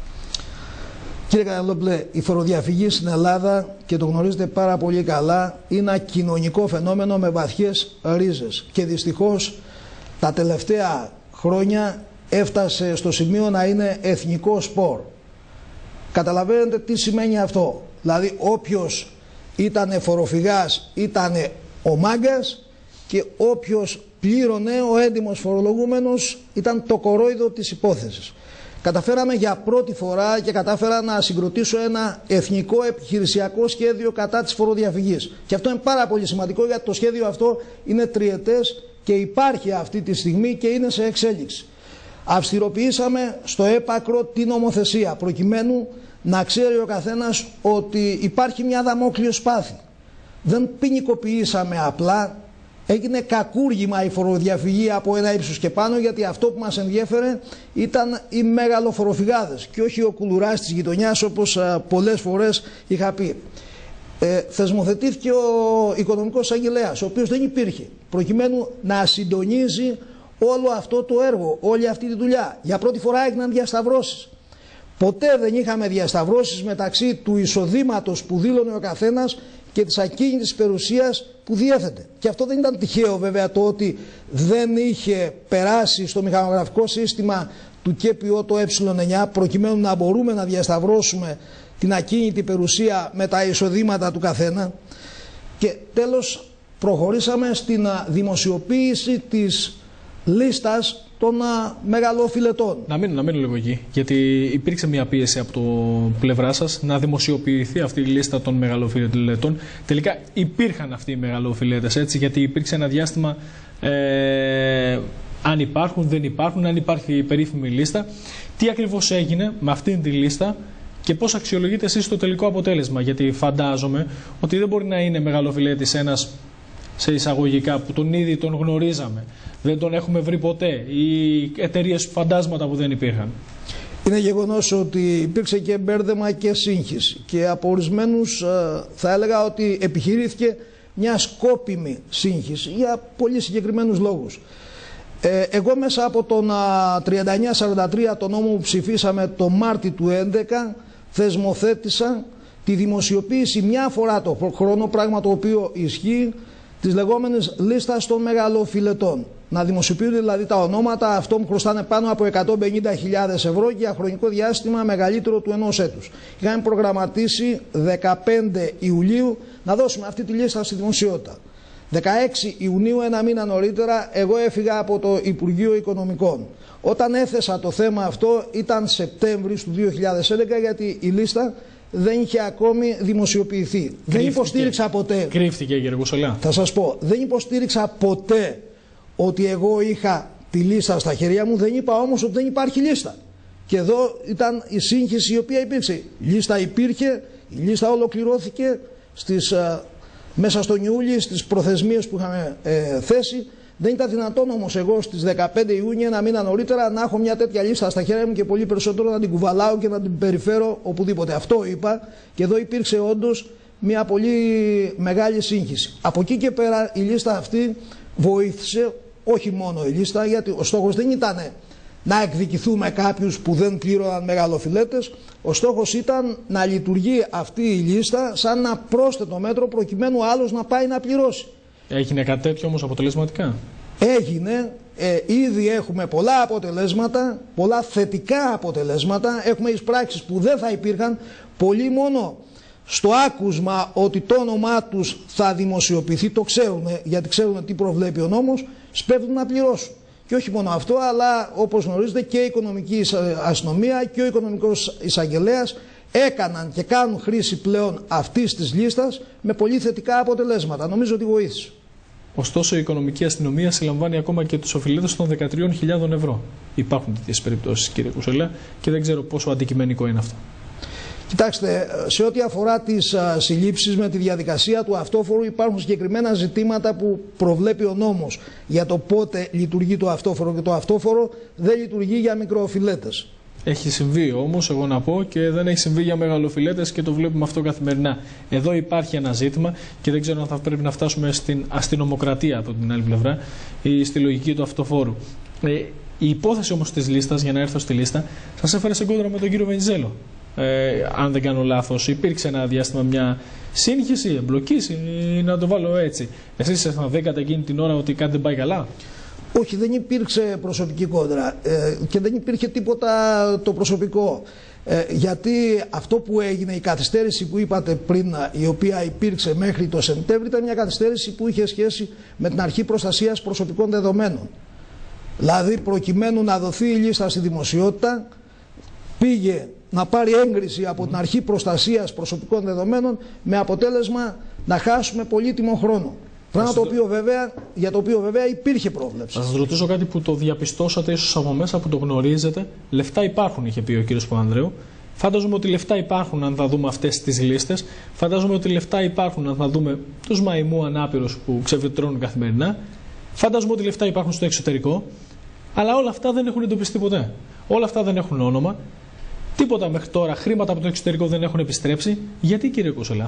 Κύριε Καραλόπουλε, η φοροδιαφυγή στην Ελλάδα, και το γνωρίζετε πάρα πολύ καλά, είναι ένα κοινωνικό φαινόμενο με βαθιές ρίζες. Και δυστυχώς τα τελευταία χρόνια έφτασε στο σημείο να είναι εθνικό σπορ. Καταλαβαίνετε τι σημαίνει αυτό. Δηλαδή όποιος ήταν φοροφυγάς ήταν ο μάγκας και όποιος πλήρωνε, ο έντιμος φορολογούμενος, ήταν το κορόιδο της υπόθεσης. Καταφέραμε για πρώτη φορά και κατάφερα να συγκροτήσω ένα εθνικό επιχειρησιακό σχέδιο κατά της φοροδιαφυγής. Και αυτό είναι πάρα πολύ σημαντικό, γιατί το σχέδιο αυτό είναι τριετές και υπάρχει αυτή τη στιγμή και είναι σε εξέλιξη. Αυστηροποιήσαμε στο έπακρο την νομοθεσία, προκειμένου να ξέρει ο καθένας ότι υπάρχει μια δαμόκλειο σπάθη. Δεν ποινικοποιήσαμε απλά, έγινε κακούργημα η φοροδιαφυγή από ένα ύψος και πάνω, γιατί αυτό που μας ενδιέφερε ήταν οι μεγαλοφοροφυγάδες και όχι ο κουλουράς της γειτονιάς, όπως α, πολλές φορές είχα πει. Ε, θεσμοθετήθηκε ο οικονομικός εισαγγελέας, ο οποίος δεν υπήρχε, προκειμένου να συντονίζει όλο αυτό το έργο, όλη αυτή τη δουλειά. Για πρώτη φορά έγιναν διασταυρώσεις. Ποτέ δεν είχαμε διασταυρώσεις μεταξύ του εισοδήματος που δήλωνε ο καθένας και της ακίνητης περιουσίας που διέθετε. Και αυτό δεν ήταν τυχαίο βέβαια, το ότι δεν είχε περάσει στο μηχανογραφικό σύστημα του ΚΕΠΙΟ το ε εννιά, προκειμένου να μπορούμε να διασταυρώσουμε την ακίνητη περιουσία με τα εισοδήματα του καθένα. Και τέλος προχωρήσαμε στην δημοσιοποίηση της λίστας των μεγαλοφιλετών. Να μείνω, να μείνω λίγο εκεί, γιατί υπήρξε μια πίεση από το πλευρά σας να δημοσιοποιηθεί αυτή η λίστα των μεγαλοφιλετών. Τελικά υπήρχαν αυτοί οι μεγαλοφιλέτες, έτσι, γιατί υπήρξε ένα διάστημα ε, αν υπάρχουν, δεν υπάρχουν, αν υπάρχει η περίφημη λίστα. Τι ακριβώς έγινε με αυτήν τη λίστα και πώς αξιολογείτε εσείς το τελικό αποτέλεσμα, γιατί φαντάζομαι ότι δεν μπορεί να είναι μεγαλοφιλέτης ένας, σε εισαγωγικά, που τον ήδη τον γνωρίζαμε, δεν τον έχουμε βρει ποτέ, ή εταιρείες φαντάσματα που δεν υπήρχαν. Είναι γεγονός ότι υπήρξε και μπέρδεμα και σύγχυση, και από ορισμένους θα έλεγα ότι επιχειρήθηκε μια σκόπιμη σύγχυση για πολύ συγκεκριμένους λόγους. Ε, εγώ μέσα από τον τριάντα εννιά σαράντα τρία, τον νόμο που ψηφίσαμε το Μάρτιο του δύο χιλιάδες έντεκα, θεσμοθέτησα τη δημοσιοποίηση μια φορά το χρόνο, πράγμα το οποίο ισχύει, της λεγόμενης λίστας των μεγαλοφιλετών. Να δημοσιοποιούνται δηλαδή τα ονόματα αυτών που χρωστάνε πάνω από εκατόν πενήντα χιλιάδες ευρώ και για χρονικό διάστημα μεγαλύτερο του ενός έτους. Είχαμε προγραμματίσει δεκαπέντε Ιουλίου να δώσουμε αυτή τη λίστα στη δημοσιότητα. δεκαέξι Ιουνίου, ένα μήνα νωρίτερα, εγώ έφυγα από το Υπουργείο Οικονομικών. Όταν έθεσα το θέμα αυτό ήταν Σεπτέμβρης του δύο χιλιάδες έντεκα, γιατί η λίστα δεν είχε ακόμη δημοσιοποιηθεί. Κρύφτηκε. Δεν υποστήριξα ποτέ. Κρύφτηκε, κύριε Κουσελά. Θα σας πω, δεν υποστήριξα ποτέ ότι εγώ είχα τη λίστα στα χέρια μου, δεν είπα όμως ότι δεν υπάρχει λίστα. Και εδώ ήταν η σύγχυση η οποία υπήρξε. Η λίστα υπήρχε, η λίστα ολοκληρώθηκε στις, α, μέσα στον Ιούλιο, στις προθεσμίες που είχαμε ε, θέσει. Δεν ήταν δυνατόν όμως εγώ στις δεκαπέντε Ιουνίου, ένα μήνα νωρίτερα, να έχω μια τέτοια λίστα στα χέρια μου και πολύ περισσότερο να την κουβαλάω και να την περιφέρω οπουδήποτε. Αυτό είπα, και εδώ υπήρξε όντως μια πολύ μεγάλη σύγχυση. Από εκεί και πέρα η λίστα αυτή βοήθησε, όχι μόνο η λίστα, γιατί ο στόχος δεν ήταν να εκδικηθούμε κάποιους που δεν πλήρωναν μεγαλοφιλέτες. Ο στόχος ήταν να λειτουργεί αυτή η λίστα σαν ένα πρόσθετο μέτρο, προκειμένου άλλος να πάει να πληρώσει. Έγινε κάτι τέτοιο όμως αποτελεσματικά? Έγινε, ε, ήδη έχουμε πολλά αποτελέσματα, πολλά θετικά αποτελέσματα. Έχουμε εισπράξεις που δεν θα υπήρχαν, πολύ μόνο στο άκουσμα ότι το όνομά τους θα δημοσιοποιηθεί, το ξέρουν, γιατί ξέρουν τι προβλέπει ο νόμος, σπέβδουν να πληρώσουν. Και όχι μόνο αυτό, αλλά όπως γνωρίζετε και η οικονομική αστυνομία και ο οικονομικός εισαγγελέας έκαναν και κάνουν χρήση πλέον αυτής της λίστας με πολύ θετικά αποτελέσματα. Νομίζω ότι βοήθησε. Ωστόσο, η οικονομική αστυνομία συλλαμβάνει ακόμα και τους οφειλέτες των δεκατριών χιλιάδων ευρώ. Υπάρχουν τέτοιες περιπτώσεις, κύριε Κουσελά, και δεν ξέρω πόσο αντικειμενικό είναι αυτό. Κοιτάξτε, σε ό,τι αφορά τις α, συλλήψεις με τη διαδικασία του αυτόφορου, υπάρχουν συγκεκριμένα ζητήματα που προβλέπει ο νόμος για το πότε λειτουργεί το αυτόφορο, και το αυτόφορο δεν λειτουργεί για μικροοφιλέτες. Έχει συμβεί όμως, εγώ να πω, και δεν έχει συμβεί για μεγαλοφιλέτες και το βλέπουμε αυτό καθημερινά. Εδώ υπάρχει ένα ζήτημα και δεν ξέρω αν θα πρέπει να φτάσουμε στην αστυνομοκρατία από την άλλη πλευρά ή στη λογική του αυτοφόρου. Ε, η υπόθεση όμως της λίστας, για να έρθω στη λίστα, σας έφερε σε κόντρα με τον κύριο Βενιζέλο. Ε, αν δεν κάνω λάθος, υπήρξε ένα διάστημα μια σύγχυση, εμπλοκή, να το βάλω έτσι. Εσείς θα δέκατε εκείνη την ώρα ότι κάτι δεν πάει καλά? Όχι, δεν υπήρξε προσωπική κόντρα ε, και δεν υπήρχε τίποτα το προσωπικό. Ε, γιατί αυτό που έγινε, η καθυστέρηση που είπατε πριν, η οποία υπήρξε μέχρι το Σεπτέμβριο, ήταν μια καθυστέρηση που είχε σχέση με την αρχή προστασίας προσωπικών δεδομένων. Δηλαδή, προκειμένου να δοθεί η λίστα στη δημοσιότητα, πήγε να πάρει έγκριση από την αρχή προστασίας προσωπικών δεδομένων, με αποτέλεσμα να χάσουμε πολύτιμο χρόνο. Πράγμα το οποίο βέβαια, για το οποίο βέβαια υπήρχε πρόβλεψη. Θα σας ρωτήσω κάτι που το διαπιστώσατε ίσως από μέσα, που το γνωρίζετε. Λεφτά υπάρχουν, είχε πει ο κύριος Παπανδρέου. Φαντάζομαι ότι λεφτά υπάρχουν αν θα δούμε αυτές τις λίστες. Φαντάζομαι ότι λεφτά υπάρχουν αν θα δούμε τους μαϊμού ανάπηρους που ξεφυτρώνουν καθημερινά. Φαντάζομαι ότι λεφτά υπάρχουν στο εξωτερικό. Αλλά όλα αυτά δεν έχουν εντοπιστεί ποτέ. Όλα αυτά δεν έχουν όνομα. Τίποτα μέχρι τώρα, χρήματα από το εξωτερικό δεν έχουν επιστρέψει. Γιατί, κύριε Κοσελά?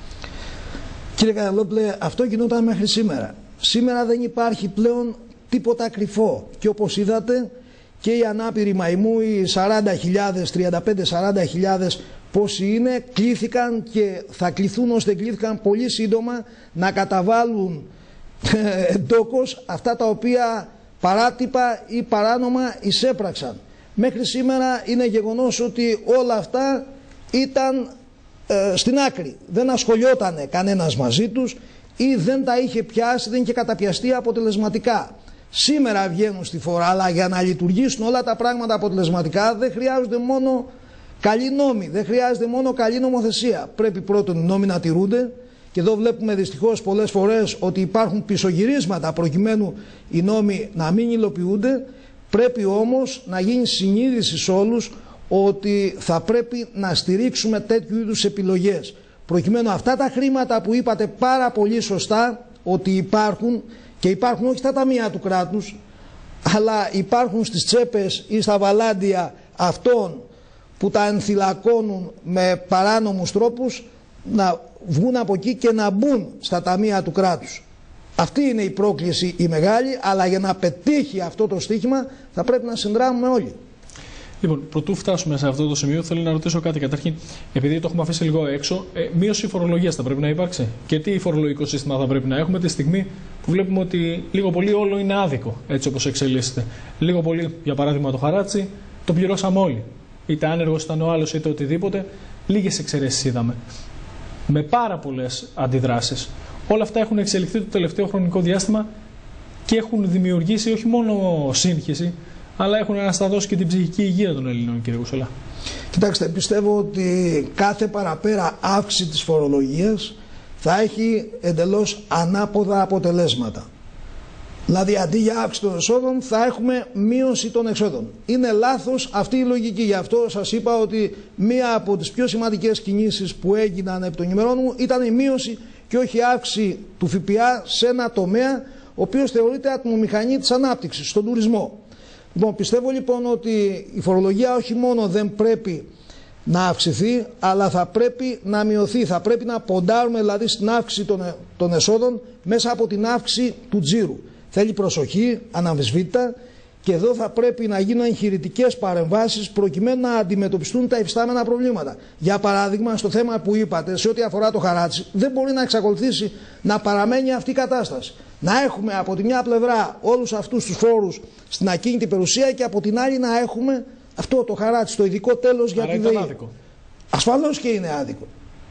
Κύριε Καραλόπουλε, αυτό γινόταν μέχρι σήμερα. Σήμερα δεν υπάρχει πλέον τίποτα κρυφό. Και όπως είδατε, και οι ανάπηροι μαϊμού, οι σαράντα χιλιάδες, τριάντα πέντε με σαράντα χιλιάδες πόσοι είναι, κλήθηκαν και θα κληθούν ώστε κλήθηκαν πολύ σύντομα να καταβάλουν εντόκως αυτά τα οποία παράτυπα ή παράνομα εισέπραξαν. Μέχρι σήμερα είναι γεγονός ότι όλα αυτά ήταν ε, στην άκρη. Δεν ασχολιόταν κανένας μαζί τους ή δεν τα είχε πιάσει, δεν είχε καταπιαστεί αποτελεσματικά. Σήμερα βγαίνουν στη φορά, αλλά για να λειτουργήσουν όλα τα πράγματα αποτελεσματικά δεν χρειάζονται μόνο καλοί νόμοι, δεν χρειάζεται μόνο καλή νομοθεσία. Πρέπει πρώτον οι νόμοι να τηρούνται, και εδώ βλέπουμε δυστυχώς πολλές φορές ότι υπάρχουν πισωγυρίσματα προκειμένου οι νόμοι να μην υλοποιούνται. Πρέπει όμως να γίνει συνείδηση σε όλους ότι θα πρέπει να στηρίξουμε τέτοιου είδους επιλογές, προκειμένου αυτά τα χρήματα που είπατε πάρα πολύ σωστά ότι υπάρχουν, και υπάρχουν όχι στα ταμεία του κράτους, αλλά υπάρχουν στις τσέπες ή στα βαλάντια αυτών που τα ενθυλακώνουν με παράνομους τρόπους, να βγουν από εκεί και να μπουν στα ταμεία του κράτους. Αυτή είναι η πρόκληση η μεγάλη, αλλά για να πετύχει αυτό το στίχημα θα πρέπει να συνδράμουμε όλοι. Λοιπόν, πρωτού φτάσουμε σε αυτό το σημείο, θέλω να ρωτήσω κάτι. Καταρχήν, επειδή το έχουμε αφήσει λίγο έξω, ε, μείωση φορολογίας θα πρέπει να υπάρξει? Και τι φορολογικό σύστημα θα πρέπει να έχουμε τη στιγμή που βλέπουμε ότι λίγο πολύ όλο είναι άδικο, έτσι όπως εξελίσσεται? Λίγο πολύ, για παράδειγμα, το χαράτσι το πληρώσαμε όλοι. Είτε άνεργος ήταν ο άλλος, είτε οτιδήποτε. Λίγες εξαιρέσεις είδαμε. Με πάρα πολλές αντιδράσεις. Όλα αυτά έχουν εξελιχθεί το τελευταίο χρονικό διάστημα και έχουν δημιουργήσει όχι μόνο σύγχυση, αλλά έχουν ανασταδώσει και την ψυχική υγεία των Ελλήνων, κύριε Κουσελά. Κοιτάξτε, πιστεύω ότι κάθε παραπέρα αύξηση της φορολογίας θα έχει εντελώς ανάποδα αποτελέσματα. Δηλαδή, αντί για αύξηση των εσόδων, θα έχουμε μείωση των εξόδων. Είναι λάθος αυτή η λογική. Γι' αυτό σας είπα ότι μία από τις πιο σημαντικές κινήσεις που έγιναν επί των ημερών μου ήταν η μείωση και όχι η αύξηση του ΦΠΑ σε ένα τομέα ο οποίος θεωρείται ατμομηχανή της ανάπτυξης, στον τουρισμό. Λοιπόν, πιστεύω λοιπόν ότι η φορολογία όχι μόνο δεν πρέπει να αυξηθεί, αλλά θα πρέπει να μειωθεί. Θα πρέπει να ποντάρουμε δηλαδή στην αύξηση των, των εσόδων μέσα από την αύξηση του τζίρου. Θέλει προσοχή, αναμφισβήτητα, και εδώ θα πρέπει να γίνουν εγχειρητικές παρεμβάσεις προκειμένου να αντιμετωπιστούν τα υφιστάμενα προβλήματα. Για παράδειγμα, στο θέμα που είπατε, σε ό,τι αφορά το χαράτσι, δεν μπορεί να εξακολουθήσει να παραμένει αυτή η κατάσταση. Να έχουμε από τη μια πλευρά όλους αυτούς τους φόρους στην ακίνητη περιουσία και από την άλλη να έχουμε αυτό το χαράτσι, το ειδικό τέλος για τη ΔΕΗ. Ασφαλώς και είναι άδικο.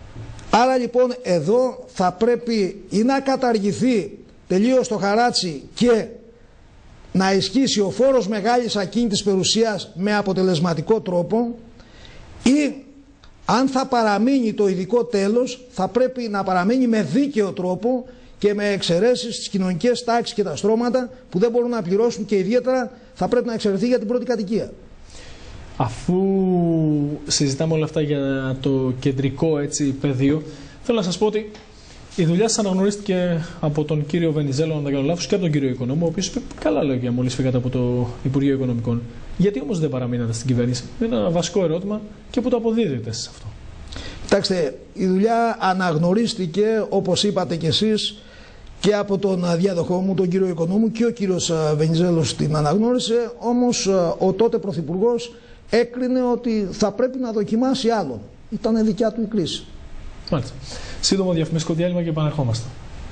Άρα λοιπόν εδώ θα πρέπει ή να καταργηθεί τελείως το χαράτσι και να ισχύσει ο φόρος μεγάλης ακίνητης περιουσίας με αποτελεσματικό τρόπο, ή αν θα παραμείνει το ειδικό τέλος θα πρέπει να παραμείνει με δίκαιο τρόπο και με εξαιρέσεις στις κοινωνικές τάξεις και τα στρώματα που δεν μπορούν να πληρώσουν, και ιδιαίτερα θα πρέπει να εξαιρεθεί για την πρώτη κατοικία. Αφού συζητάμε όλα αυτά για το κεντρικό έτσι, πεδίο, θέλω να σας πω ότι Η δουλειά σας αναγνωρίστηκε από τον κύριο Βενιζέλο, αν δεν κάνω λάθος, και από τον κύριο Οικονόμου, ο οποίος είπε καλά λόγια μόλις φύγατε από το Υπουργείο Οικονομικών. Γιατί όμως δεν παραμείνατε στην κυβέρνηση? Είναι ένα βασικό ερώτημα και που το αποδίδετε σε αυτό. Κοιτάξτε, η δουλειά αναγνωρίστηκε, όπως είπατε κι εσείς, και από τον διάδοχό μου, τον κύριο Οικονόμου, και ο κύριος Βενιζέλος την αναγνώρισε, όμως ο τότε πρωθυπουργός έκρινε ότι θα πρέπει να δοκιμάσει άλλον. Ήταν δικιά του η κρίση. Μάλιστα. Σύντομο διαφημιστικό διάλειμμα και επανερχόμαστε.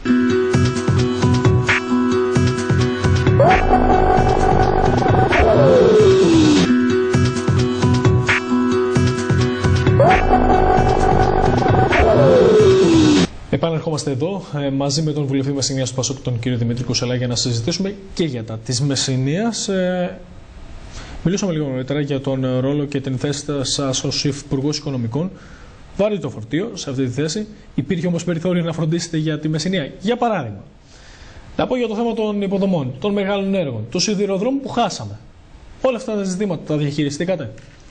Επανερχόμαστε εδώ ε, μαζί με τον βουλευτή Μεσσηνίας του Πασόκ, τον κύριο Δημήτρη Κουσελά, για να συζητήσουμε και για τα της Μεσσηνίας. Ε, μιλήσαμε λίγο νωρίτερα για τον ρόλο και την θέση σας ως Υπουργός Οικονομικών. Βάρει το φορτίο σε αυτή τη θέση. Υπήρχε όμως περιθώριο να φροντίσετε για τη Μεσσηνία. Για παράδειγμα, να πω για το θέμα των υποδομών, των μεγάλων έργων, του σιδηροδρόμου που χάσαμε. Όλα αυτά τα ζητήματα τα διαχειριστήκατε?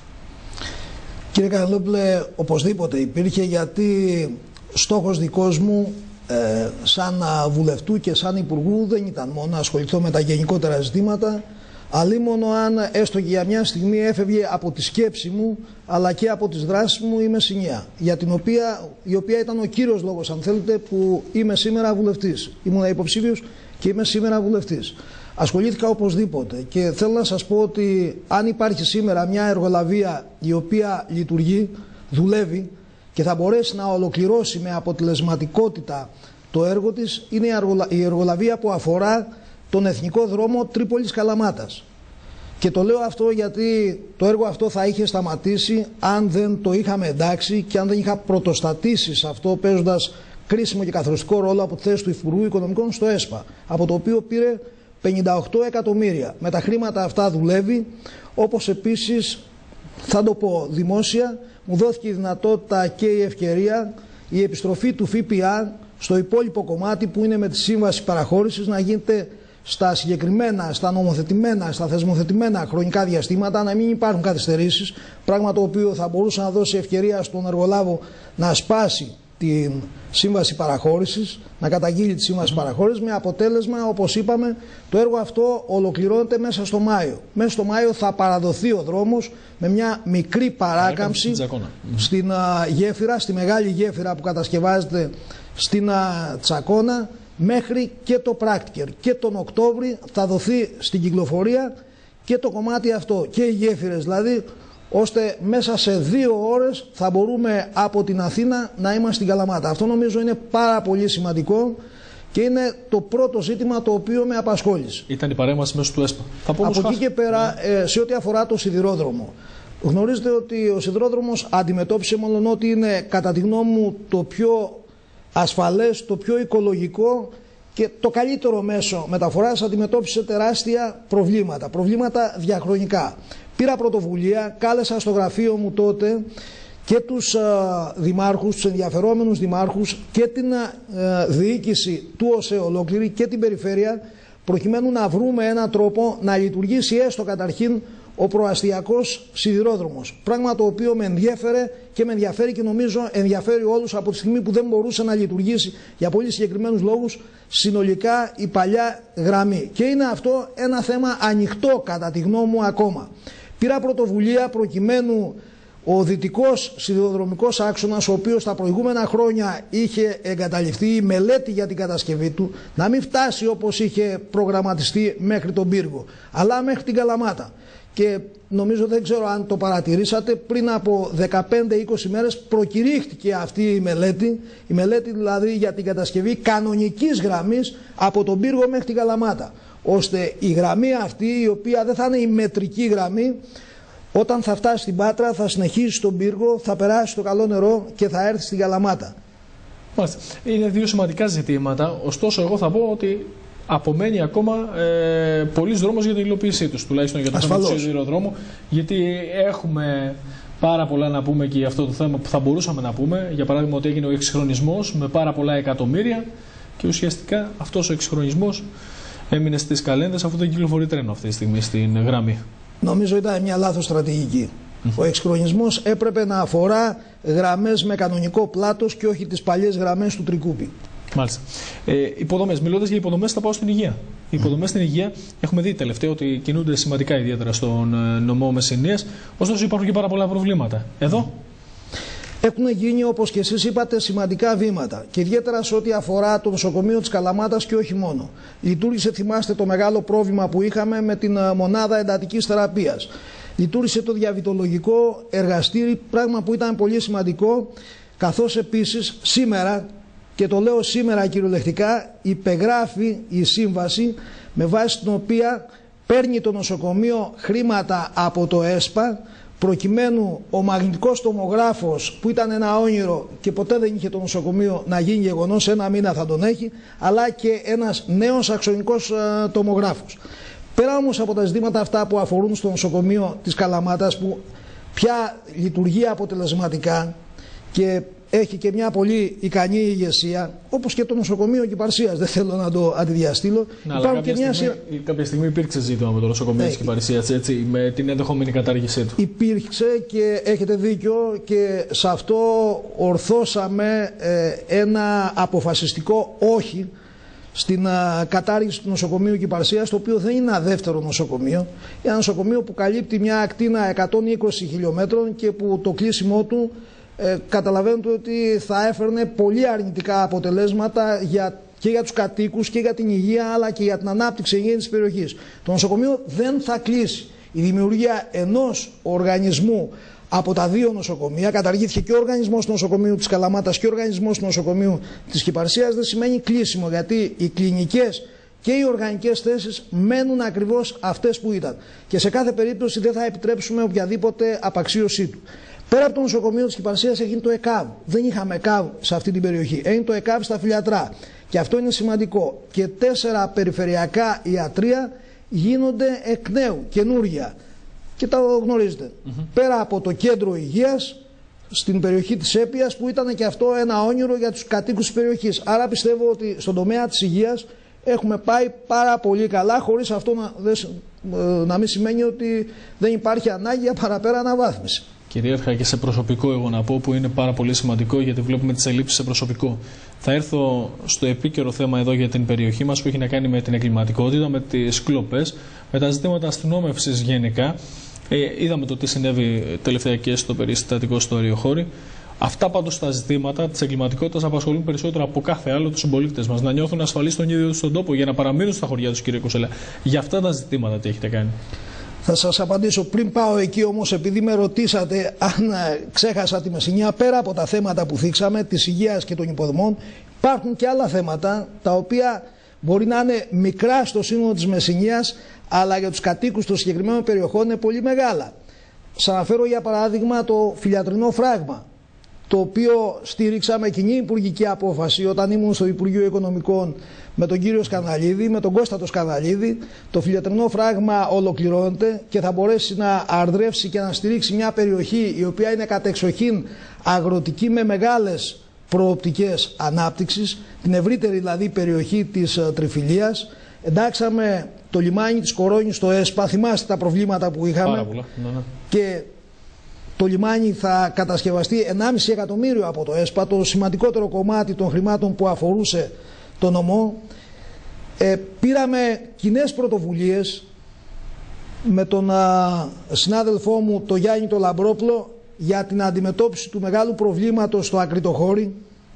Κύριε Καραλόπουλε, οπωσδήποτε υπήρχε, γιατί στόχος δικός μου ε, σαν βουλευτού και σαν υπουργού δεν ήταν μόνο να ασχοληθώ με τα γενικότερα ζητήματα, αλίμονο αν έστω και για μια στιγμή έφευγε από τη σκέψη μου αλλά και από τις δράσεις μου η Μεσσηνία, για την οποία, η οποία ήταν ο κύριος λόγος, αν θέλετε, που είμαι σήμερα βουλευτής. Ήμουν υποψήφιος και είμαι σήμερα βουλευτής. Ασχολήθηκα οπωσδήποτε και θέλω να σας πω ότι αν υπάρχει σήμερα μια εργολαβία η οποία λειτουργεί, δουλεύει και θα μπορέσει να ολοκληρώσει με αποτελεσματικότητα το έργο της, είναι η εργολαβία που αφορά τον εθνικό δρόμο Τρίπολης Καλαμάτας. Και το λέω αυτό γιατί το έργο αυτό θα είχε σταματήσει αν δεν το είχαμε εντάξει και αν δεν είχα πρωτοστατήσει σε αυτό, παίζοντας κρίσιμο και καθοριστικό ρόλο από τη θέση του Υπουργού Οικονομικών στο ΕΣΠΑ, από το οποίο πήρε πενήντα οκτώ εκατομμύρια. Με τα χρήματα αυτά δουλεύει, όπως επίσης, θα το πω δημόσια, μου δόθηκε η δυνατότητα και η ευκαιρία η επιστροφή του ΦΠΑ στο υπόλοιπο κομμάτι που είναι με τη σύμβαση παραχώρησης να γίνεται στα συγκεκριμένα, στα νομοθετημένα, στα θεσμοθετημένα χρονικά διαστήματα, να μην υπάρχουν καθυστερήσεις, πράγμα το οποίο θα μπορούσε να δώσει ευκαιρία στον εργολάβο να σπάσει την σύμβαση παραχώρησης, να καταγγείλει τη σύμβαση mm-hmm. παραχώρησης, με αποτέλεσμα, όπως είπαμε, το έργο αυτό ολοκληρώνεται μέσα στο Μάιο. Μέσα στο Μάιο θα παραδοθεί ο δρόμος με μια μικρή παράκαμψη στην α, γέφυρα, στη μεγάλη γέφυρα που κατασκευάζεται στην α, Τσακώνα, μέχρι και το πράκτικερ. Και τον Οκτώβρη θα δοθεί στην κυκλοφορία και το κομμάτι αυτό, και οι γέφυρες δηλαδή, ώστε μέσα σε δύο ώρες θα μπορούμε από την Αθήνα να είμαστε στην Καλαμάτα. Αυτό νομίζω είναι πάρα πολύ σημαντικό και είναι το πρώτο ζήτημα το οποίο με απασχόλησε. Ήταν η παρέμβαση μέσω του ΕΣΠΑ. Θα πω από εκεί και πέρα, ναι. ε, σε ό,τι αφορά το σιδηρόδρομο, γνωρίζετε ότι ο σιδηρόδρομος αντιμετώπισε, μόνο ότι είναι κατά τη γνώμη μου το πιο ασφαλές, το πιο οικολογικό και το καλύτερο μέσο μεταφοράς, αντιμετώπισε τεράστια προβλήματα, προβλήματα διαχρονικά. Πήρα πρωτοβουλία, κάλεσα στο γραφείο μου τότε και τους α, δημάρχους, τους ενδιαφερόμενους δημάρχους και την α, διοίκηση του ΟΣΕ ολόκληρη και την περιφέρεια, προκειμένου να βρούμε έναν τρόπο να λειτουργήσει έστω καταρχήν ο προαστιακός σιδηρόδρομος. Πράγμα το οποίο με ενδιέφερε και με ενδιαφέρει και νομίζω ενδιαφέρει όλους από τη στιγμή που δεν μπορούσε να λειτουργήσει για πολύ συγκεκριμένους λόγους συνολικά η παλιά γραμμή. Και είναι αυτό ένα θέμα ανοιχτό κατά τη γνώμη μου ακόμα. Πήρα πρωτοβουλία προκειμένου ο δυτικός σιδηροδρομικός άξονας, ο οποίος τα προηγούμενα χρόνια είχε εγκαταλειφθεί, η μελέτη για την κατασκευή του, να μην φτάσει όπως είχε προγραμματιστεί μέχρι τον Πύργο, αλλά μέχρι την Καλαμάτα. Και νομίζω, δεν ξέρω αν το παρατηρήσατε, πριν από δεκαπέντε με είκοσι μέρες προκηρύχθηκε αυτή η μελέτη, η μελέτη δηλαδή για την κατασκευή κανονικής γραμμής από τον Πύργο μέχρι την Καλαμάτα, ώστε η γραμμή αυτή, η οποία δεν θα είναι η μετρική γραμμή, όταν θα φτάσει στην Πάτρα θα συνεχίσει στον Πύργο, θα περάσει στο καλό νερό και θα έρθει στην Καλαμάτα. Μάλιστα. Είναι δύο σημαντικά ζητήματα, ωστόσο εγώ θα πω ότι απομένει ακόμα ε, πολλής δρόμος για την υλοποίησή τους, τουλάχιστον για το θέμα του σιδηροδρόμου, γιατί έχουμε πάρα πολλά να πούμε και για αυτό το θέμα που θα μπορούσαμε να πούμε. Για παράδειγμα, ότι έγινε ο εξυγχρονισμός με πάρα πολλά εκατομμύρια και ουσιαστικά αυτός ο εξυγχρονισμός έμεινε στις καλένδες, αφού δεν κυκλοφορεί τρένο αυτή τη στιγμή στην γραμμή. Νομίζω ήταν μια λάθος στρατηγική. Mm-hmm. Ο εξυγχρονισμός έπρεπε να αφορά γραμμές με κανονικό πλάτος και όχι τις παλιές γραμμές του Τρικούπη. Μάλιστα. Ε, υποδομές. Μιλώντας για υποδομές, θα πάω στην υγεία. Οι υποδομές στην υγεία έχουμε δει τελευταία ότι κινούνται σημαντικά ιδιαίτερα στον νομό Μεσσηνίας, ωστόσο υπάρχουν και πάρα πολλά προβλήματα. Εδώ. Έχουν γίνει, όπως και εσείς είπατε, σημαντικά βήματα και ιδιαίτερα σε ό,τι αφορά το νοσοκομείο της Καλαμάτας και όχι μόνο. Λειτουργήσε, θυμάστε, το μεγάλο πρόβλημα που είχαμε με την μονάδα εντατικής θεραπείας. Λειτουργήσε το διαβητολογικό εργαστήρι, πράγμα που ήταν πολύ σημαντικό, καθώς επίσης σήμερα, και το λέω σήμερα κυριολεκτικά, υπεγράφει η σύμβαση με βάση την οποία παίρνει το νοσοκομείο χρήματα από το ΕΣΠΑ, προκειμένου ο μαγνητικός τομογράφος που ήταν ένα όνειρο και ποτέ δεν είχε το νοσοκομείο να γίνει γεγονός, ένα μήνα θα τον έχει, αλλά και ένας νέος αξονικός ε, τομογράφος. Πέρα όμως από τα ζητήματα αυτά που αφορούν στο νοσοκομείο της Καλαμάτας, που πια λειτουργεί αποτελεσματικά και έχει και μια πολύ ικανή ηγεσία, όπως και το νοσοκομείο Κυπαρσίας, δεν θέλω να το αντιδιαστήλω. Ναι, αλλά κάποια, και μια στιγμή, σειρά... κάποια στιγμή υπήρξε ζήτημα με το νοσοκομείο ναι, της Κυπαρσίας, έτσι, με την ενδεχόμενη κατάργησή του. Υπήρξε και έχετε δίκιο, και σε αυτό ορθώσαμε ε, ένα αποφασιστικό όχι στην α, κατάργηση του νοσοκομείου Κυπαρσίας, το οποίο δεν είναι ένα δεύτερο νοσοκομείο. Ένα νοσοκομείο που καλύπτει μια ακτίνα εκατόν είκοσι χιλιόμετρων και που το κλείσιμό του Ε, καταλαβαίνετε ότι θα έφερνε πολύ αρνητικά αποτελέσματα για, και για τους κατοίκους και για την υγεία, αλλά και για την ανάπτυξη υγεία της περιοχής. Το νοσοκομείο δεν θα κλείσει. Η δημιουργία ενός οργανισμού από τα δύο νοσοκομεία, καταργήθηκε και ο οργανισμός του νοσοκομείου της Καλαμάτας και ο οργανισμός του νοσοκομείου της Κυπαρσίας, δεν σημαίνει κλείσιμο, γιατί οι κλινικές και οι οργανικές θέσεις μένουν ακριβώς αυτές που ήταν. Και σε κάθε περίπτωση δεν θα επιτρέψουμε οποιαδήποτε απαξίωσή του. Πέρα από το νοσοκομείο της Κυπαρσίας έγινε το ΕΚΑΒ. Δεν είχαμε ΕΚΑΒ σε αυτή την περιοχή. Έγινε το ΕΚΑΒ στα Φιλιατρά. Και αυτό είναι σημαντικό. Και τέσσερα περιφερειακά ιατρεία γίνονται εκ νέου, καινούργια. Και τα γνωρίζετε. Mm-hmm. Πέρα από το κέντρο υγείας στην περιοχή της Έπειας, που ήταν και αυτό ένα όνειρο για τους κατοίκους της περιοχής. Άρα πιστεύω ότι στον τομέα της υγείας έχουμε πάει πάρα πολύ καλά, χωρίς αυτό να, να μην σημαίνει ότι δεν υπάρχει ανάγκη για παραπέρα αναβάθμιση. Κυρίαρχα, και σε προσωπικό, εγώ να πω, που είναι πάρα πολύ σημαντικό, γιατί βλέπουμε τις ελλείψεις σε προσωπικό. Θα έρθω στο επίκαιρο θέμα εδώ για την περιοχή μας, που έχει να κάνει με την εγκληματικότητα, με τις κλοπές, με τα ζητήματα αστυνόμευσης γενικά. Ε, είδαμε το τι συνέβη τελευταία και στο περιστατικό στο Αριοχώρι. Αυτά πάντως τα ζητήματα της εγκληματικότητας απασχολούν περισσότερο από κάθε άλλο τους συμπολίτες μας. Να νιώθουν ασφαλείς στον ίδιο τους τον τόπο, για να παραμείνουν στα χωριά τους, κύριε Κουσελά. Για αυτά τα ζητήματα τι έχετε κάνει? Θα σας απαντήσω. Πριν πάω εκεί όμως, επειδή με ρωτήσατε αν ξέχασα τη Μεσσηνία, πέρα από τα θέματα που θίξαμε, της υγείας και των υποδομών, υπάρχουν και άλλα θέματα τα οποία μπορεί να είναι μικρά στο σύνολο της Μεσσηνίας, αλλά για τους κατοίκους των συγκεκριμένων περιοχών είναι πολύ μεγάλα. Σας αναφέρω για παράδειγμα το φιλιατρινό φράγμα, το οποίο στήριξα με κοινή υπουργική απόφαση όταν ήμουν στο Υπουργείο Οικονομικών με τον κύριο Σκανδαλίδη, με τον Κώστα το Σκανδαλίδη. Το φιλιατρινό φράγμα ολοκληρώνεται και θα μπορέσει να αρδρεύσει και να στηρίξει μια περιοχή η οποία είναι κατεξοχήν αγροτική, με μεγάλες προοπτικές ανάπτυξης, την ευρύτερη δηλαδή περιοχή της uh, Τριφυλίας. Εντάξαμε το λιμάνι της Κορώνης στο ΕΣΠΑ, θυμάστε τα προβλήματα που είχαμε. Πάρα πολλά. Ναι, ναι. Και το λιμάνι θα κατασκευαστεί ενάμιση εκατομμύριο από το ΕΣΠΑ, το σημαντικότερο κομμάτι των χρημάτων που αφορούσε το νομό. Ε, πήραμε κοινές πρωτοβουλίες με τον α, συνάδελφό μου, τον Γιάννη τον Λαμπρόπλο, για την αντιμετώπιση του μεγάλου προβλήματος στο Ακριτοχώρι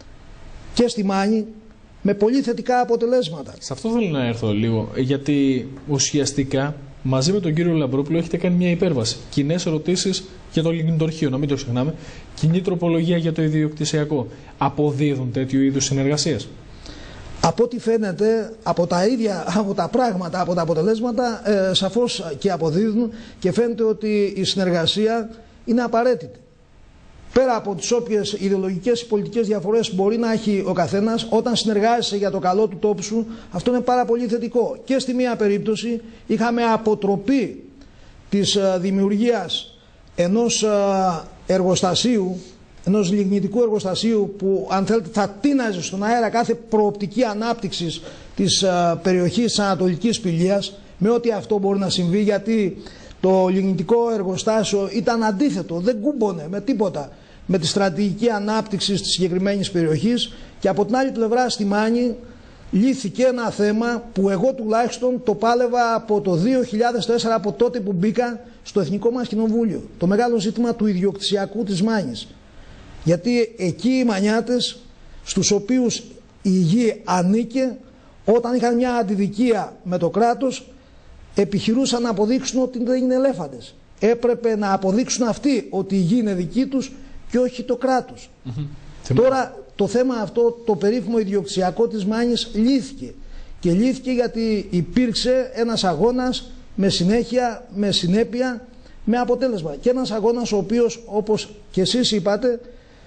και στη Μάνη, με πολύ θετικά αποτελέσματα. Σε αυτό θέλω να έρθω λίγο, γιατί ουσιαστικά μαζί με τον κύριο Λαμπρόπουλο έχετε κάνει μια υπέρβαση. Κοινές ερωτήσεις για το λιγνητορχείο, να μην το ξεχνάμε. Κοινή τροπολογία για το ιδιοκτησιακό. Αποδίδουν τέτοιου είδους συνεργασίες? Από ό,τι φαίνεται, από τα ίδια, από τα πράγματα, από τα αποτελέσματα, ε, σαφώς και αποδίδουν, και φαίνεται ότι η συνεργασία είναι απαραίτητη. Πέρα από τις όποιες ιδεολογικές ή πολιτικές διαφορές μπορεί να έχει ο καθένας, όταν συνεργάζεσαι για το καλό του τόπου σου, αυτό είναι πάρα πολύ θετικό. Και στη μία περίπτωση είχαμε αποτροπή της δημιουργίας ενός εργοστασίου, ενός λιγνητικού εργοστασίου, που αν θέλετε θα τίναζε στον αέρα κάθε προοπτική ανάπτυξης της περιοχής της Ανατολικής Πηλίας, με ό,τι αυτό μπορεί να συμβεί, γιατί το λιγνητικό εργοστάσιο ήταν αντίθετο, δεν κούμπονε με τίποτα με τη στρατηγική ανάπτυξη της συγκεκριμένης περιοχής, και από την άλλη πλευρά στη Μάνη λύθηκε ένα θέμα που εγώ τουλάχιστον το πάλευα από το δύο χιλιάδες τέσσερα, από τότε που μπήκα στο Εθνικό μας Κοινοβούλιο. Το μεγάλο ζήτημα του ιδιοκτησιακού της Μάνης. Γιατί εκεί οι Μανιάτες, στους οποίους η γη ανήκε, όταν είχαν μια αντιδικία με το κράτος, επιχειρούσαν να αποδείξουν ότι δεν είναι ελέφαντες. Έπρεπε να αποδείξουν αυτοί ότι η γη είναι δική τους και όχι το κράτος. Mm-hmm. Τώρα το θέμα αυτό, το περίφημο ιδιοκτησιακό της Μάνης, λύθηκε. Και λύθηκε γιατί υπήρξε ένας αγώνας με συνέχεια, με συνέπεια, με αποτέλεσμα. Και ένας αγώνας ο οποίος, όπως και εσείς είπατε,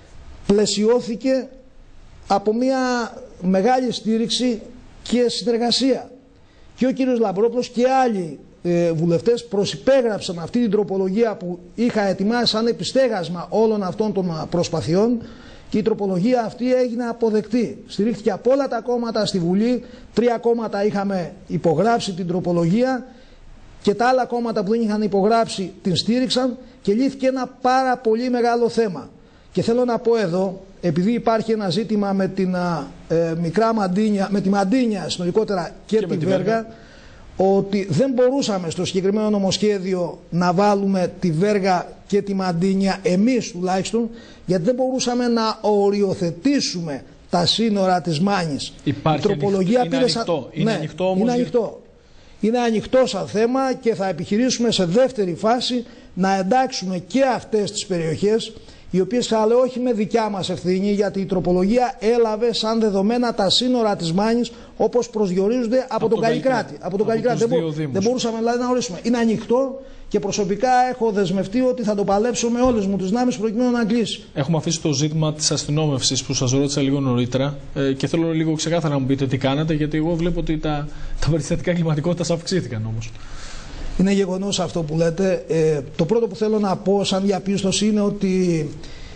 πλαισιώθηκε από μια μεγάλη στήριξη και συνεργασία. Και ο κύριος Λαμπρόπουλος και άλλοι ε, βουλευτές προσυπέγραψαν αυτή την τροπολογία που είχα ετοιμάσει σαν επιστέγασμα όλων αυτών των προσπαθειών, και η τροπολογία αυτή έγινε αποδεκτή. Στηρίχθηκε από όλα τα κόμματα στη Βουλή, τρία κόμματα είχαμε υπογράψει την τροπολογία και τα άλλα κόμματα που δεν είχαν υπογράψει την στήριξαν, και λύθηκε ένα πάρα πολύ μεγάλο θέμα. Και θέλω να πω εδώ, επειδή υπάρχει ένα ζήτημα με την ε, μικρά Μαντίνια, με τη Μαντίνια συνολικότερα και, και την τη Βέργα, Βέργα, ότι δεν μπορούσαμε στο συγκεκριμένο νομοσχέδιο να βάλουμε τη Βέργα και τη Μαντίνια, εμείς τουλάχιστον, γιατί δεν μπορούσαμε να οριοθετήσουμε τα σύνορα της Μάνης. Υπάρχει, η τροπολογία ανοιχτό, είναι, ανοιχτό. Είναι, ναι, ανοιχτό όμως είναι ανοιχτό. Είναι ανοιχτό σαν θέμα και θα επιχειρήσουμε σε δεύτερη φάση να εντάξουμε και αυτές τις περιοχές, οι οποίες, θα λέω, όχι με δικιά μας ευθύνη, γιατί η τροπολογία έλαβε σαν δεδομένα τα σύνορα της Μάνης όπως προσδιορίζονται από, από τον Καλλικράτη. Από τον Καλλικράτη. Δεν, μπο, δεν μπορούσαμε δηλαδή να ορίσουμε. Είναι ανοιχτό και προσωπικά έχω δεσμευτεί ότι θα το παλέψω με όλες μου τις δυνάμεις προκειμένου να κλείσει. Έχουμε αφήσει το ζήτημα της αστυνόμευσης που σας ρώτησα λίγο νωρίτερα ε, και θέλω λίγο ξεκάθαρα να μου πείτε τι κάνετε, γιατί εγώ βλέπω ότι τα, τα περιστατικά εγκληματικότητας αυξήθηκαν όμως. Είναι γεγονός αυτό που λέτε. Ε, το πρώτο που θέλω να πω σαν διαπίστωση είναι ότι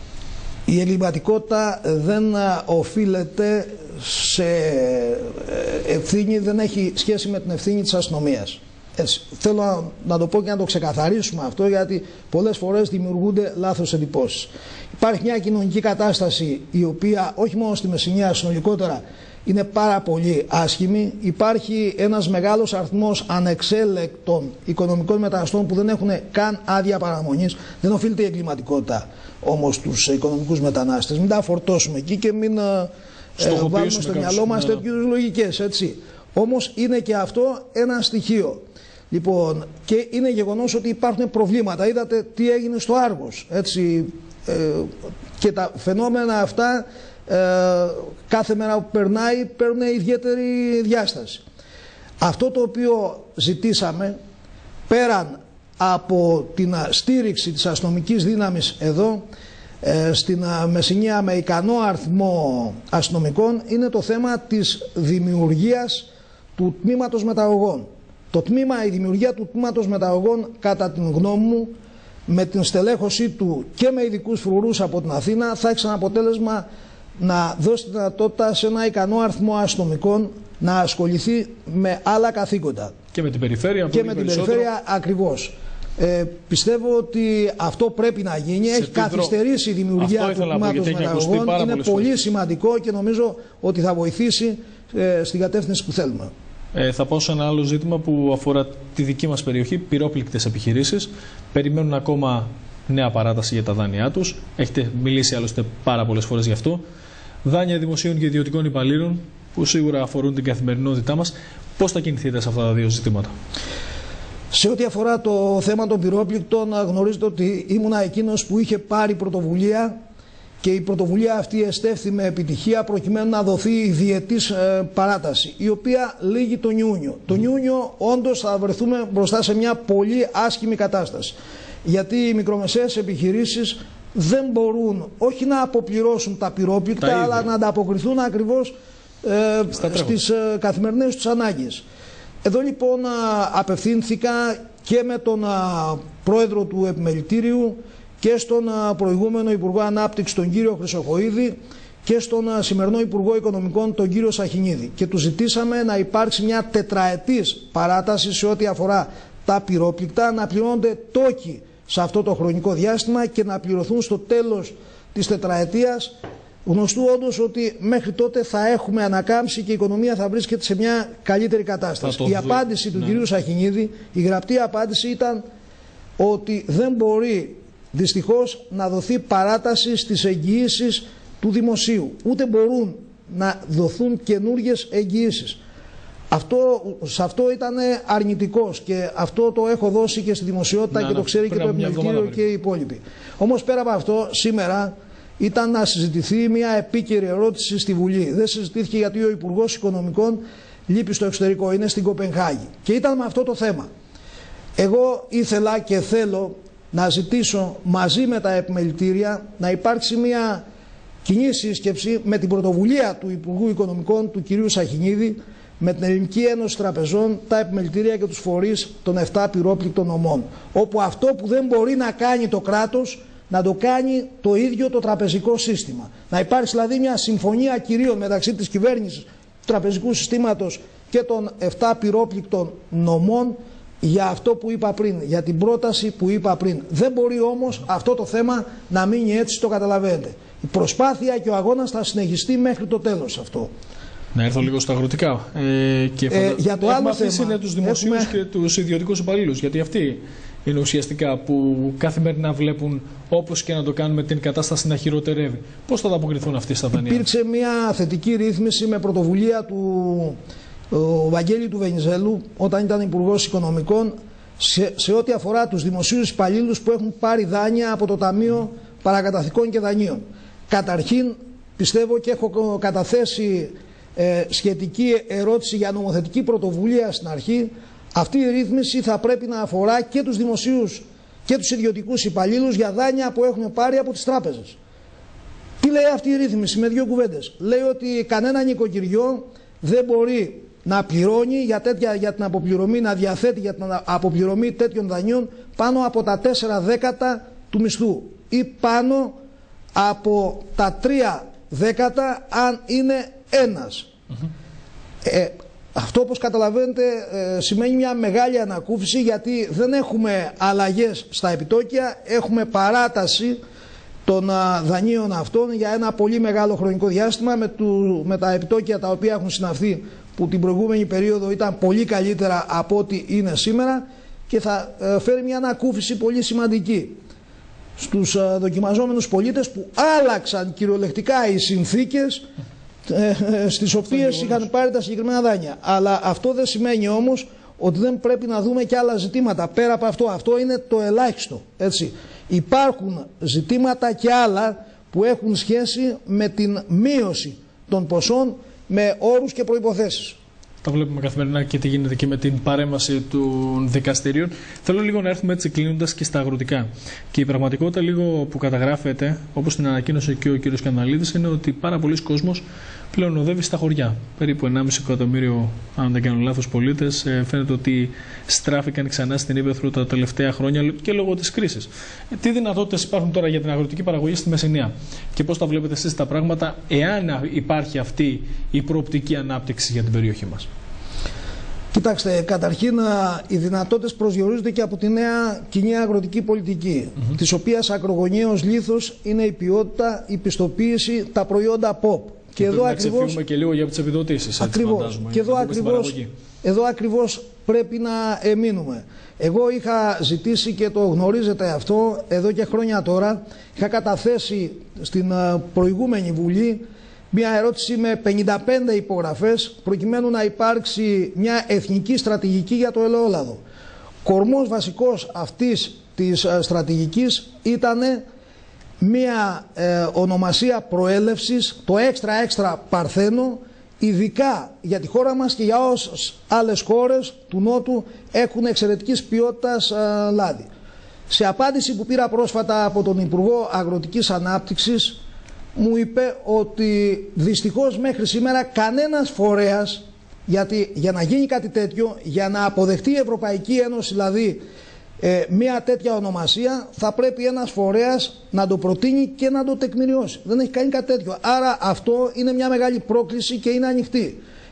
η εγκληματικότητα δεν οφείλεται σε ευθύνη, δεν έχει σχέση με την ευθύνη της αστυνομίας. Έτσι. Θέλω να, να το πω και να το ξεκαθαρίσουμε αυτό, γιατί πολλές φορές δημιουργούνται λάθος εντυπώσεις. Υπάρχει μια κοινωνική κατάσταση η οποία όχι μόνο στη Μεσσηνία, συνολικότερα είναι πάρα πολύ άσχημη. Υπάρχει ένας μεγάλος αριθμός ανεξέλεκτων οικονομικών μεταναστών που δεν έχουν καν άδεια παραμονής. Δεν οφείλεται η εγκληματικότητα όμως στους οικονομικούς μετανάστες. Μην τα φορτώσουμε εκεί και μην ε, βάλουμε στο μυαλό μας ναι. τέτοιου λογικές. Έτσι. Όμως είναι και αυτό ένα στοιχείο. Λοιπόν, και είναι γεγονός ότι υπάρχουν προβλήματα. Είδατε τι έγινε στο Άργος. Έτσι, ε, και τα φαινόμενα αυτά ε, κάθε μέρα που περνάει παίρνουν ιδιαίτερη διάσταση. Αυτό το οποίο ζητήσαμε, πέραν από την στήριξη της αστυνομικής δύναμης εδώ ε, στην Μεσσηνία με ικανό αριθμό αστυνομικών, είναι το θέμα της δημιουργίας του τμήματος μεταγωγών. Το τμήμα, η δημιουργία του τμήματος μεταγωγών, κατά την γνώμη μου, με την στελέχωσή του και με ειδικούς φρουρούς από την Αθήνα, θα έχει σαν αποτέλεσμα να δώσει τη δυνατότητα σε ένα ικανό αριθμό αστυνομικών να ασχοληθεί με άλλα καθήκοντα. Και με την περιφέρεια. Και με την περιφέρεια ακριβώς. Ε, πιστεύω ότι αυτό πρέπει να γίνει. Σε έχει καθυστερήσει η δημιουργία του τμήματος μεταγωγών. Είναι πολύ φορές. σημαντικό και νομίζω ότι θα βοηθήσει ε, στην κατεύθυνση που θέλουμε. Ε, θα πάω σε ένα άλλο ζήτημα που αφορά τη δική μας περιοχή, πυρόπληκτες επιχειρήσεις. Περιμένουν ακόμα νέα παράταση για τα δάνειά τους. Έχετε μιλήσει άλλωστε πάρα πολλές φορές γι' αυτό. Δάνεια δημοσίων και ιδιωτικών υπαλλήλων που σίγουρα αφορούν την καθημερινότητά μας. Πώς θα κινηθείτε σε αυτά τα δύο ζητήματα? Σε ό,τι αφορά το θέμα των πυρόπληκτων, γνωρίζετε ότι ήμουνα εκείνος που είχε πάρει πρωτοβουλία και η πρωτοβουλία αυτή εστέφθη με επιτυχία προκειμένου να δοθεί η διετής ε, παράταση, η οποία λήγει τον Ιούνιο. Mm. Τον Ιούνιο όντως θα βρεθούμε μπροστά σε μια πολύ άσχημη κατάσταση. Γιατί οι μικρομεσαίες επιχειρήσεις δεν μπορούν όχι να αποπληρώσουν τα πυρόπληκτα, τα αλλά να ανταποκριθούν ακριβώς ε, στις ε, καθημερινές τους ανάγκες. Εδώ λοιπόν απευθύνθηκα και με τον πρόεδρο του Επιμελητήριου και στον προηγούμενο Υπουργό Ανάπτυξης τον κύριο Χρυσοχοΐδη και στον σημερινό Υπουργό Οικονομικών τον κύριο Σαχινίδη, και του ζητήσαμε να υπάρξει μια τετραετής παράταση σε ό,τι αφορά τα πυρόπληκτα, να πληρώνονται τόκοι σε αυτό το χρονικό διάστημα και να πληρωθούν στο τέλος της τετραετίας, γνωστού όντως ότι μέχρι τότε θα έχουμε ανακάμψει και η οικονομία θα βρίσκεται σε μια καλύτερη κατάσταση. Η απάντηση του ναι. κυρίου Σαχινίδη, η γραπτή απάντηση ήταν ότι δεν μπορεί δυστυχώς να δοθεί παράταση στις εγγυήσεις του δημοσίου. Ούτε μπορούν να δοθούν καινούργιες εγγυήσεις. Αυτό, σε αυτό ήταν αρνητικός και αυτό το έχω δώσει και στη δημοσιότητα να, και το ξέρει και το Επιμελητήριο και οι υπόλοιποι. Όμως πέρα από αυτό, σήμερα ήταν να συζητηθεί μια επίκαιρη ερώτηση στη Βουλή. Δεν συζητήθηκε γιατί ο Υπουργός Οικονομικών λείπει στο εξωτερικό, είναι στην Κοπενχάγη. Και ήταν με αυτό το θέμα. Εγώ ήθελα και θέλω να ζητήσω μαζί με τα επιμελητήρια να υπάρξει μια κοινή σύσκεψη με την πρωτοβουλία του Υπουργού Οικονομικών, του κυρίου Σαχινίδη, με την Ελληνική Ένωση Τραπεζών, τα επιμελητήρια και τους φορείς των επτά πυρόπληκτων ομών. Όπου αυτό που δεν μπορεί να κάνει το κράτος, να το κάνει το ίδιο το τραπεζικό σύστημα. Να υπάρξει δηλαδή μια συμφωνία κυρίων μεταξύ της κυβέρνησης, του τραπεζικού συστήματος και των επτά πυρόπληκτων νομών για αυτό που είπα πριν, για την πρόταση που είπα πριν. Δεν μπορεί όμως αυτό το θέμα να μείνει έτσι, το καταλαβαίνετε. Η προσπάθεια και ο αγώνας θα συνεχιστεί μέχρι το τέλος αυτό. Να έρθω λίγο στα αγροτικά. Ε, και ε, για το άλλο θέμα είναι τους δημοσίους έχουμε... και τους ιδιωτικούς υπαλλήλους. Γιατί αυτοί είναι ουσιαστικά που καθημερινά βλέπουν, όπως και να το κάνουμε, την κατάσταση να χειροτερεύει. Πώς θα ανταποκριθούν αυτοί στα δανεία? Υπήρξε μια θετική ρύθμιση με πρωτοβουλία του ο Βαγγέλη του Βενιζέλου όταν ήταν Υπουργός Οικονομικών σε, σε ό,τι αφορά τους δημοσίους υπαλλήλους που έχουν πάρει δάνεια από το Ταμείο Παρακαταθηκών και Δανείων. Καταρχήν πιστεύω και έχω καταθέσει ε, σχετική ερώτηση για νομοθετική πρωτοβουλία στην αρχή. Αυτή η ρύθμιση θα πρέπει να αφορά και τους δημοσίους και τους ιδιωτικούς υπαλλήλους για δάνεια που έχουν πάρει από τις τράπεζες. Τι λέει αυτή η ρύθμιση με δύο κουβέντες? Λέει ότι κανένα νοικοκυριό δεν μπορεί να πληρώνει για, τέτοια, για την αποπληρωμή, να διαθέτει για την αποπληρωμή τέτοιων δανείων πάνω από τα τέσσερα δέκατα του μισθού ή πάνω από τα τρία δέκατα αν είναι ένας. Mm-hmm. ε, αυτό, όπως καταλαβαίνετε, ε, σημαίνει μια μεγάλη ανακούφιση, γιατί δεν έχουμε αλλαγές στα επιτόκια, έχουμε παράταση των α, δανείων αυτών για ένα πολύ μεγάλο χρονικό διάστημα με, του, με τα επιτόκια τα οποία έχουν συναυθεί, που την προηγούμενη περίοδο ήταν πολύ καλύτερα από ό,τι είναι σήμερα, και θα ε, φέρει μια ανακούφιση πολύ σημαντική στους ε, δοκιμαζόμενους πολίτες που άλλαξαν κυριολεκτικά οι συνθήκες ε, στις οποίες είχαν πάρει τα συγκεκριμένα δάνεια. Αλλά αυτό δεν σημαίνει όμως ότι δεν πρέπει να δούμε και άλλα ζητήματα πέρα από αυτό. Αυτό είναι το ελάχιστο, έτσι. Υπάρχουν ζητήματα και άλλα που έχουν σχέση με την μείωση των ποσών με όρους και προϋποθέσεις. Τα βλέπουμε καθημερινά και τι γίνεται και με την παρέμβαση των δικαστηρίων. Θέλω λίγο να έρθουμε έτσι κλείνοντας και στα αγροτικά. Και η πραγματικότητα λίγο που καταγράφεται, όπως την ανακοίνωσε και ο κ. Σκανδαλίδης, είναι ότι πάρα πολλοί κόσμος πλέον οδεύει στα χωριά. Περίπου ενάμιση εκατομμύριο, αν δεν κάνω λάθος, πολίτες φαίνεται ότι στράφηκαν ξανά στην ύπαιθρο τα τελευταία χρόνια και λόγω της κρίσης. Τι δυνατότητες υπάρχουν τώρα για την αγροτική παραγωγή στη Μεσσηνία και πώς τα βλέπετε εσείς τα πράγματα, εάν υπάρχει αυτή η προοπτική ανάπτυξη για την περιοχή μας? Κοιτάξτε, καταρχήν οι δυνατότητες προσδιορίζονται και από τη νέα κοινή αγροτική πολιτική, mm-hmm. της οποίας ακρογωνιαίος λίθος είναι η ποιότητα, η πιστοποίηση, τα προϊόντα ποπ. Και, και εδώ ακριβώς. Να ξεφύγουμε και λίγο για τις επιδοτήσεις. Ακριβώς. Και εδώ ακριβώς, εδώ ακριβώς πρέπει να εμείνουμε. Εγώ είχα ζητήσει, και το γνωρίζετε αυτό, εδώ και χρόνια τώρα, είχα καταθέσει στην προηγούμενη Βουλή μια ερώτηση με πενήντα πέντε υπογραφές, προκειμένου να υπάρξει μια εθνική στρατηγική για το ελαιόλαδο. Κορμός βασικός αυτής της στρατηγικής ήταν μια ε, ονομασία προέλευσης, το έξτρα έξτρα παρθένο, ειδικά για τη χώρα μας και για όσες άλλες χώρες του Νότου έχουν εξαιρετικής ποιότητας ε, λάδι. Σε απάντηση που πήρα πρόσφατα από τον Υπουργό Αγροτικής Ανάπτυξης, μου είπε ότι δυστυχώς μέχρι σήμερα κανένας φορέας, γιατί για να γίνει κάτι τέτοιο, για να αποδεχτεί η Ευρωπαϊκή Ένωση δηλαδή ε, μια τέτοια ονομασία, θα πρέπει ένας φορέας να το προτείνει και να το τεκμηριώσει. Δεν έχει κάνει κάτι τέτοιο. Άρα αυτό είναι μια μεγάλη πρόκληση και είναι ανοιχτή.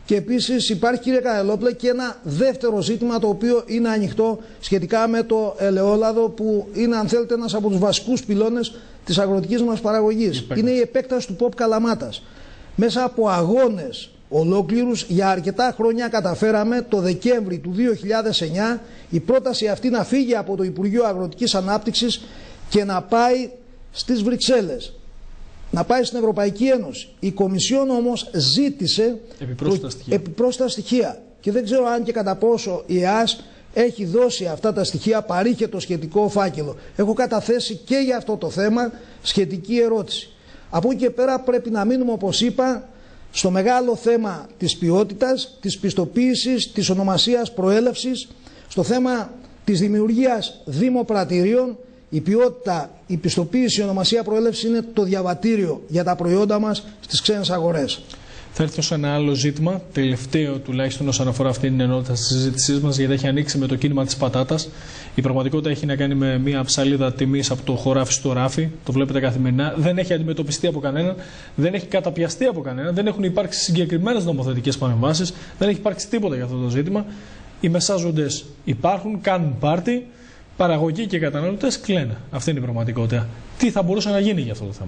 Και επίσης υπάρχει, κύριε Κανελόπουλε, και ένα δεύτερο ζήτημα το οποίο είναι ανοιχτό σχετικά με το ελαιόλαδο, που είναι, αν θέλετε, ένας από τους βασικούς πυλώνες της αγροτικής μας παραγωγής. Είναι η επέκταση του ΠΟΠ Καλαμάτας. Μέσα από αγώνες ολόκληρους για αρκετά χρόνια καταφέραμε το Δεκέμβρη του δύο χιλιάδες εννιά η πρόταση αυτή να φύγει από το Υπουργείο Αγροτικής Ανάπτυξης και να πάει στις Βρυξέλλες, να πάει στην Ευρωπαϊκή Ένωση. Η Κομισιόν όμως ζήτησε επιπρόσθετα στοιχεία. επιπρόσθετα στοιχεία και δεν ξέρω αν και κατά πόσο η ΕΑΣ έχει δώσει αυτά τα στοιχεία, παρήχε το σχετικό φάκελο. Έχω καταθέσει και για αυτό το θέμα σχετική ερώτηση. Από εκεί και πέρα πρέπει να μείνουμε, όπως είπα, στο μεγάλο θέμα της ποιότητας, της πιστοποίησης, της ονομασίας προέλευσης, στο θέμα της δημιουργίας δημοπρατηρίων. Η ποιότητα, η πιστοποίηση, η ονομασία προέλευσης είναι το διαβατήριο για τα προϊόντα μας στις ξένες αγορές. Θα έρθω σε ένα άλλο ζήτημα, τελευταίο τουλάχιστον όσον αφορά αυτή την ενότητα της συζήτησής μας, γιατί έχει ανοίξει με το κίνημα της πατάτας. Η πραγματικότητα έχει να κάνει με μια ψαλίδα τιμής από το χωράφι στο ράφι. Το βλέπετε καθημερινά. Δεν έχει αντιμετωπιστεί από κανέναν, δεν έχει καταπιαστεί από κανέναν, δεν έχουν υπάρξει συγκεκριμένες νομοθετικές παρεμβάσεις, δεν έχει υπάρξει τίποτα για αυτό το ζήτημα. Οι μεσάζοντες υπάρχουν, κάνουν πάρτι, παραγωγοί και καταναλωτές κλαίνε. Αυτή είναι η πραγματικότητα. Τι θα μπορούσε να γίνει για αυτό το θέμα?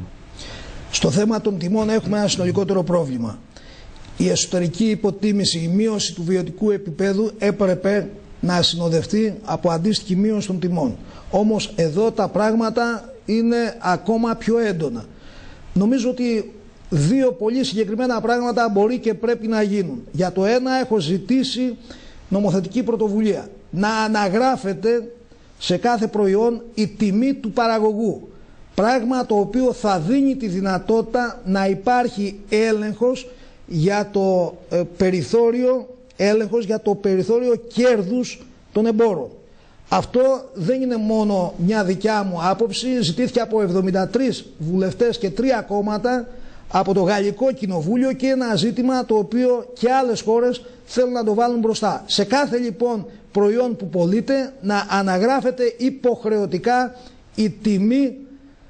Στο θέμα των τιμών έχουμε ένα συνολικότερο πρόβλημα. Η εσωτερική υποτίμηση, η μείωση του βιωτικού επίπεδου έπρεπε να συνοδευτεί από αντίστοιχη μείωση των τιμών. Όμως εδώ τα πράγματα είναι ακόμα πιο έντονα. Νομίζω ότι δύο πολύ συγκεκριμένα πράγματα μπορεί και πρέπει να γίνουν. Για το ένα έχω ζητήσει νομοθετική πρωτοβουλία. Να αναγράφεται σε κάθε προϊόν η τιμή του παραγωγού. Πράγμα το οποίο θα δίνει τη δυνατότητα να υπάρχει έλεγχος για το ε, περιθώριο, έλεγχος για το περιθώριο κέρδους των εμπόρων. Αυτό δεν είναι μόνο μια δικιά μου άποψη, ζητήθηκε από εβδομήντα τρεις βουλευτές και τρία κόμματα από το Γαλλικό Κοινοβούλιο και ένα ζήτημα το οποίο και άλλες χώρες θέλουν να το βάλουν μπροστά. Σε κάθε λοιπόν προϊόν που πωλείται να αναγράφεται υποχρεωτικά η τιμή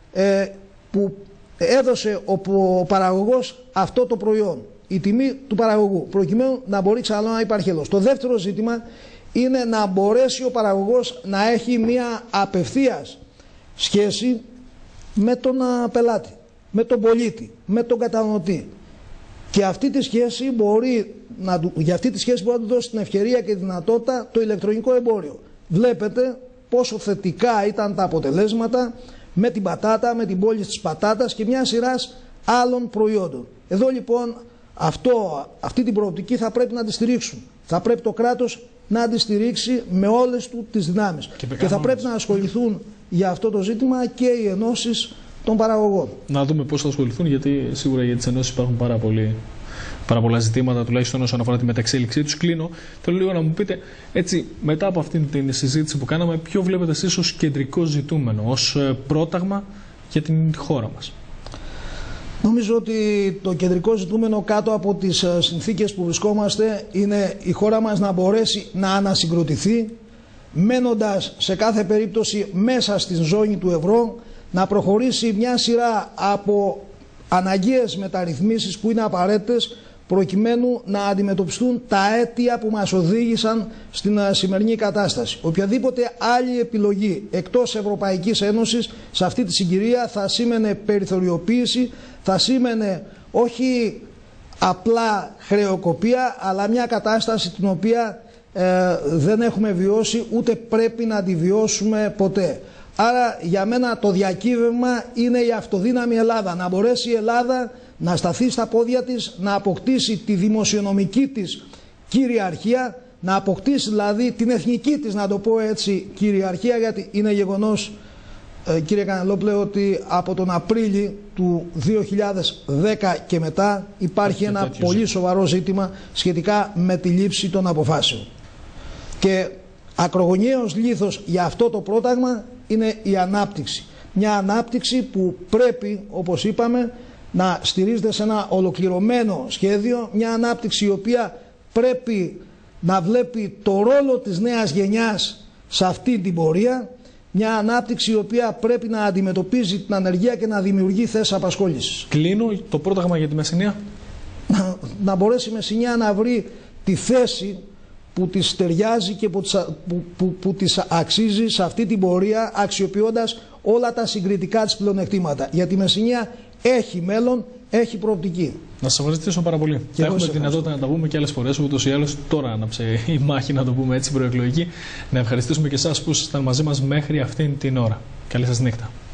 ε, που έδωσε ο, ο παραγωγός αυτό το προϊόν. Η τιμή του παραγωγού, προκειμένου να μπορεί ξανά να υπάρχει έλος. Το δεύτερο ζήτημα είναι να μπορέσει ο παραγωγός να έχει μια απευθείας σχέση με τον πελάτη, με τον πολίτη, με τον καταναλωτή. Και αυτή τη σχέση μπορεί να, για αυτή τη σχέση μπορεί να του δώσει την ευκαιρία και τη δυνατότητα το ηλεκτρονικό εμπόριο. Βλέπετε πόσο θετικά ήταν τα αποτελέσματα με την πατάτα, με την πώληση της πατάτας και μια σειράς άλλων προϊόντων. Εδώ λοιπόν αυτό, αυτή την προοπτική θα πρέπει να τη στηρίξουν. Θα πρέπει το κράτος να τη στηρίξει με όλες του τις δυνάμεις. Και, και θα πρέπει να ασχοληθούν για αυτό το ζήτημα και οι ενώσεις των παραγωγών. Να δούμε πώς θα ασχοληθούν, γιατί σίγουρα για τις ενώσεις υπάρχουν πάρα, πολύ, πάρα πολλά ζητήματα, τουλάχιστον όσον αφορά τη μεταξέλιξή τους. Κλείνω. Θέλω λίγο να μου πείτε, έτσι, μετά από αυτήν την συζήτηση που κάναμε, ποιο βλέπετε εσείς ως κεντρικό ζητούμενο, ως πρόταγμα για την χώρα μας? Νομίζω ότι το κεντρικό ζητούμενο κάτω από τις συνθήκες που βρισκόμαστε είναι η χώρα μας να μπορέσει να ανασυγκροτηθεί, μένοντας σε κάθε περίπτωση μέσα στην ζώνη του ευρώ, να προχωρήσει μια σειρά από αναγκαίες μεταρρυθμίσεις που είναι απαραίτητες προκειμένου να αντιμετωπιστούν τα αίτια που μας οδήγησαν στην σημερινή κατάσταση. Οποιαδήποτε άλλη επιλογή εκτός Ευρωπαϊκής Ένωσης σε αυτή τη συγκυρία θα σήμαινε περιθωριοποίηση, θα σήμαινε όχι απλά χρεοκοπία, αλλά μια κατάσταση την οποία ε, δεν έχουμε βιώσει ούτε πρέπει να τη βιώσουμε ποτέ. Άρα για μένα το διακύβευμα είναι η αυτοδύναμη Ελλάδα. Να μπορέσει η Ελλάδα να σταθεί στα πόδια της, να αποκτήσει τη δημοσιονομική της κυριαρχία, να αποκτήσει δηλαδή την εθνική της, να το πω έτσι, κυριαρχία, γιατί είναι γεγονός, ε, κύριε Κανελόπουλε, ότι από τον Απρίλιο του δύο χιλιάδες δέκα και μετά υπάρχει ένα τέτοιο πολύ σοβαρό ζήτημα σχετικά με τη λήψη των αποφάσεων. Και ακρογωνιαίος λίθος για αυτό το πρόταγμα είναι η ανάπτυξη. Μια ανάπτυξη που πρέπει, όπως είπαμε, να στηρίζεται σε ένα ολοκληρωμένο σχέδιο, μια ανάπτυξη η οποία πρέπει να βλέπει το ρόλο της νέας γενιάς σε αυτή την πορεία, μια ανάπτυξη η οποία πρέπει να αντιμετωπίζει την ανεργία και να δημιουργεί θέσεις απασχόλησης. Κλείνω το πρόταγμα για τη Μεσσηνία. να, να μπορέσει η Μεσσηνία να βρει τη θέση που της ταιριάζει και που της, που, που, που της αξίζει σε αυτή την πορεία, αξιοποιώντας όλα τα συγκριτικά της πλεονεκτήματα. Γιατί η Μεσσηνία έχει μέλλον, έχει προοπτική. Να σας ευχαριστήσω πάρα πολύ. Και θα έχουμε τη δυνατότητα να τα πούμε και άλλες φορές, ούτως ή άλλως τώρα άναψε η μάχη, να το πούμε έτσι, προεκλογική. Να ευχαριστήσουμε και εσάς που ήσασταν μαζί μας μέχρι αυτήν την ώρα. Καλή σας νύχτα.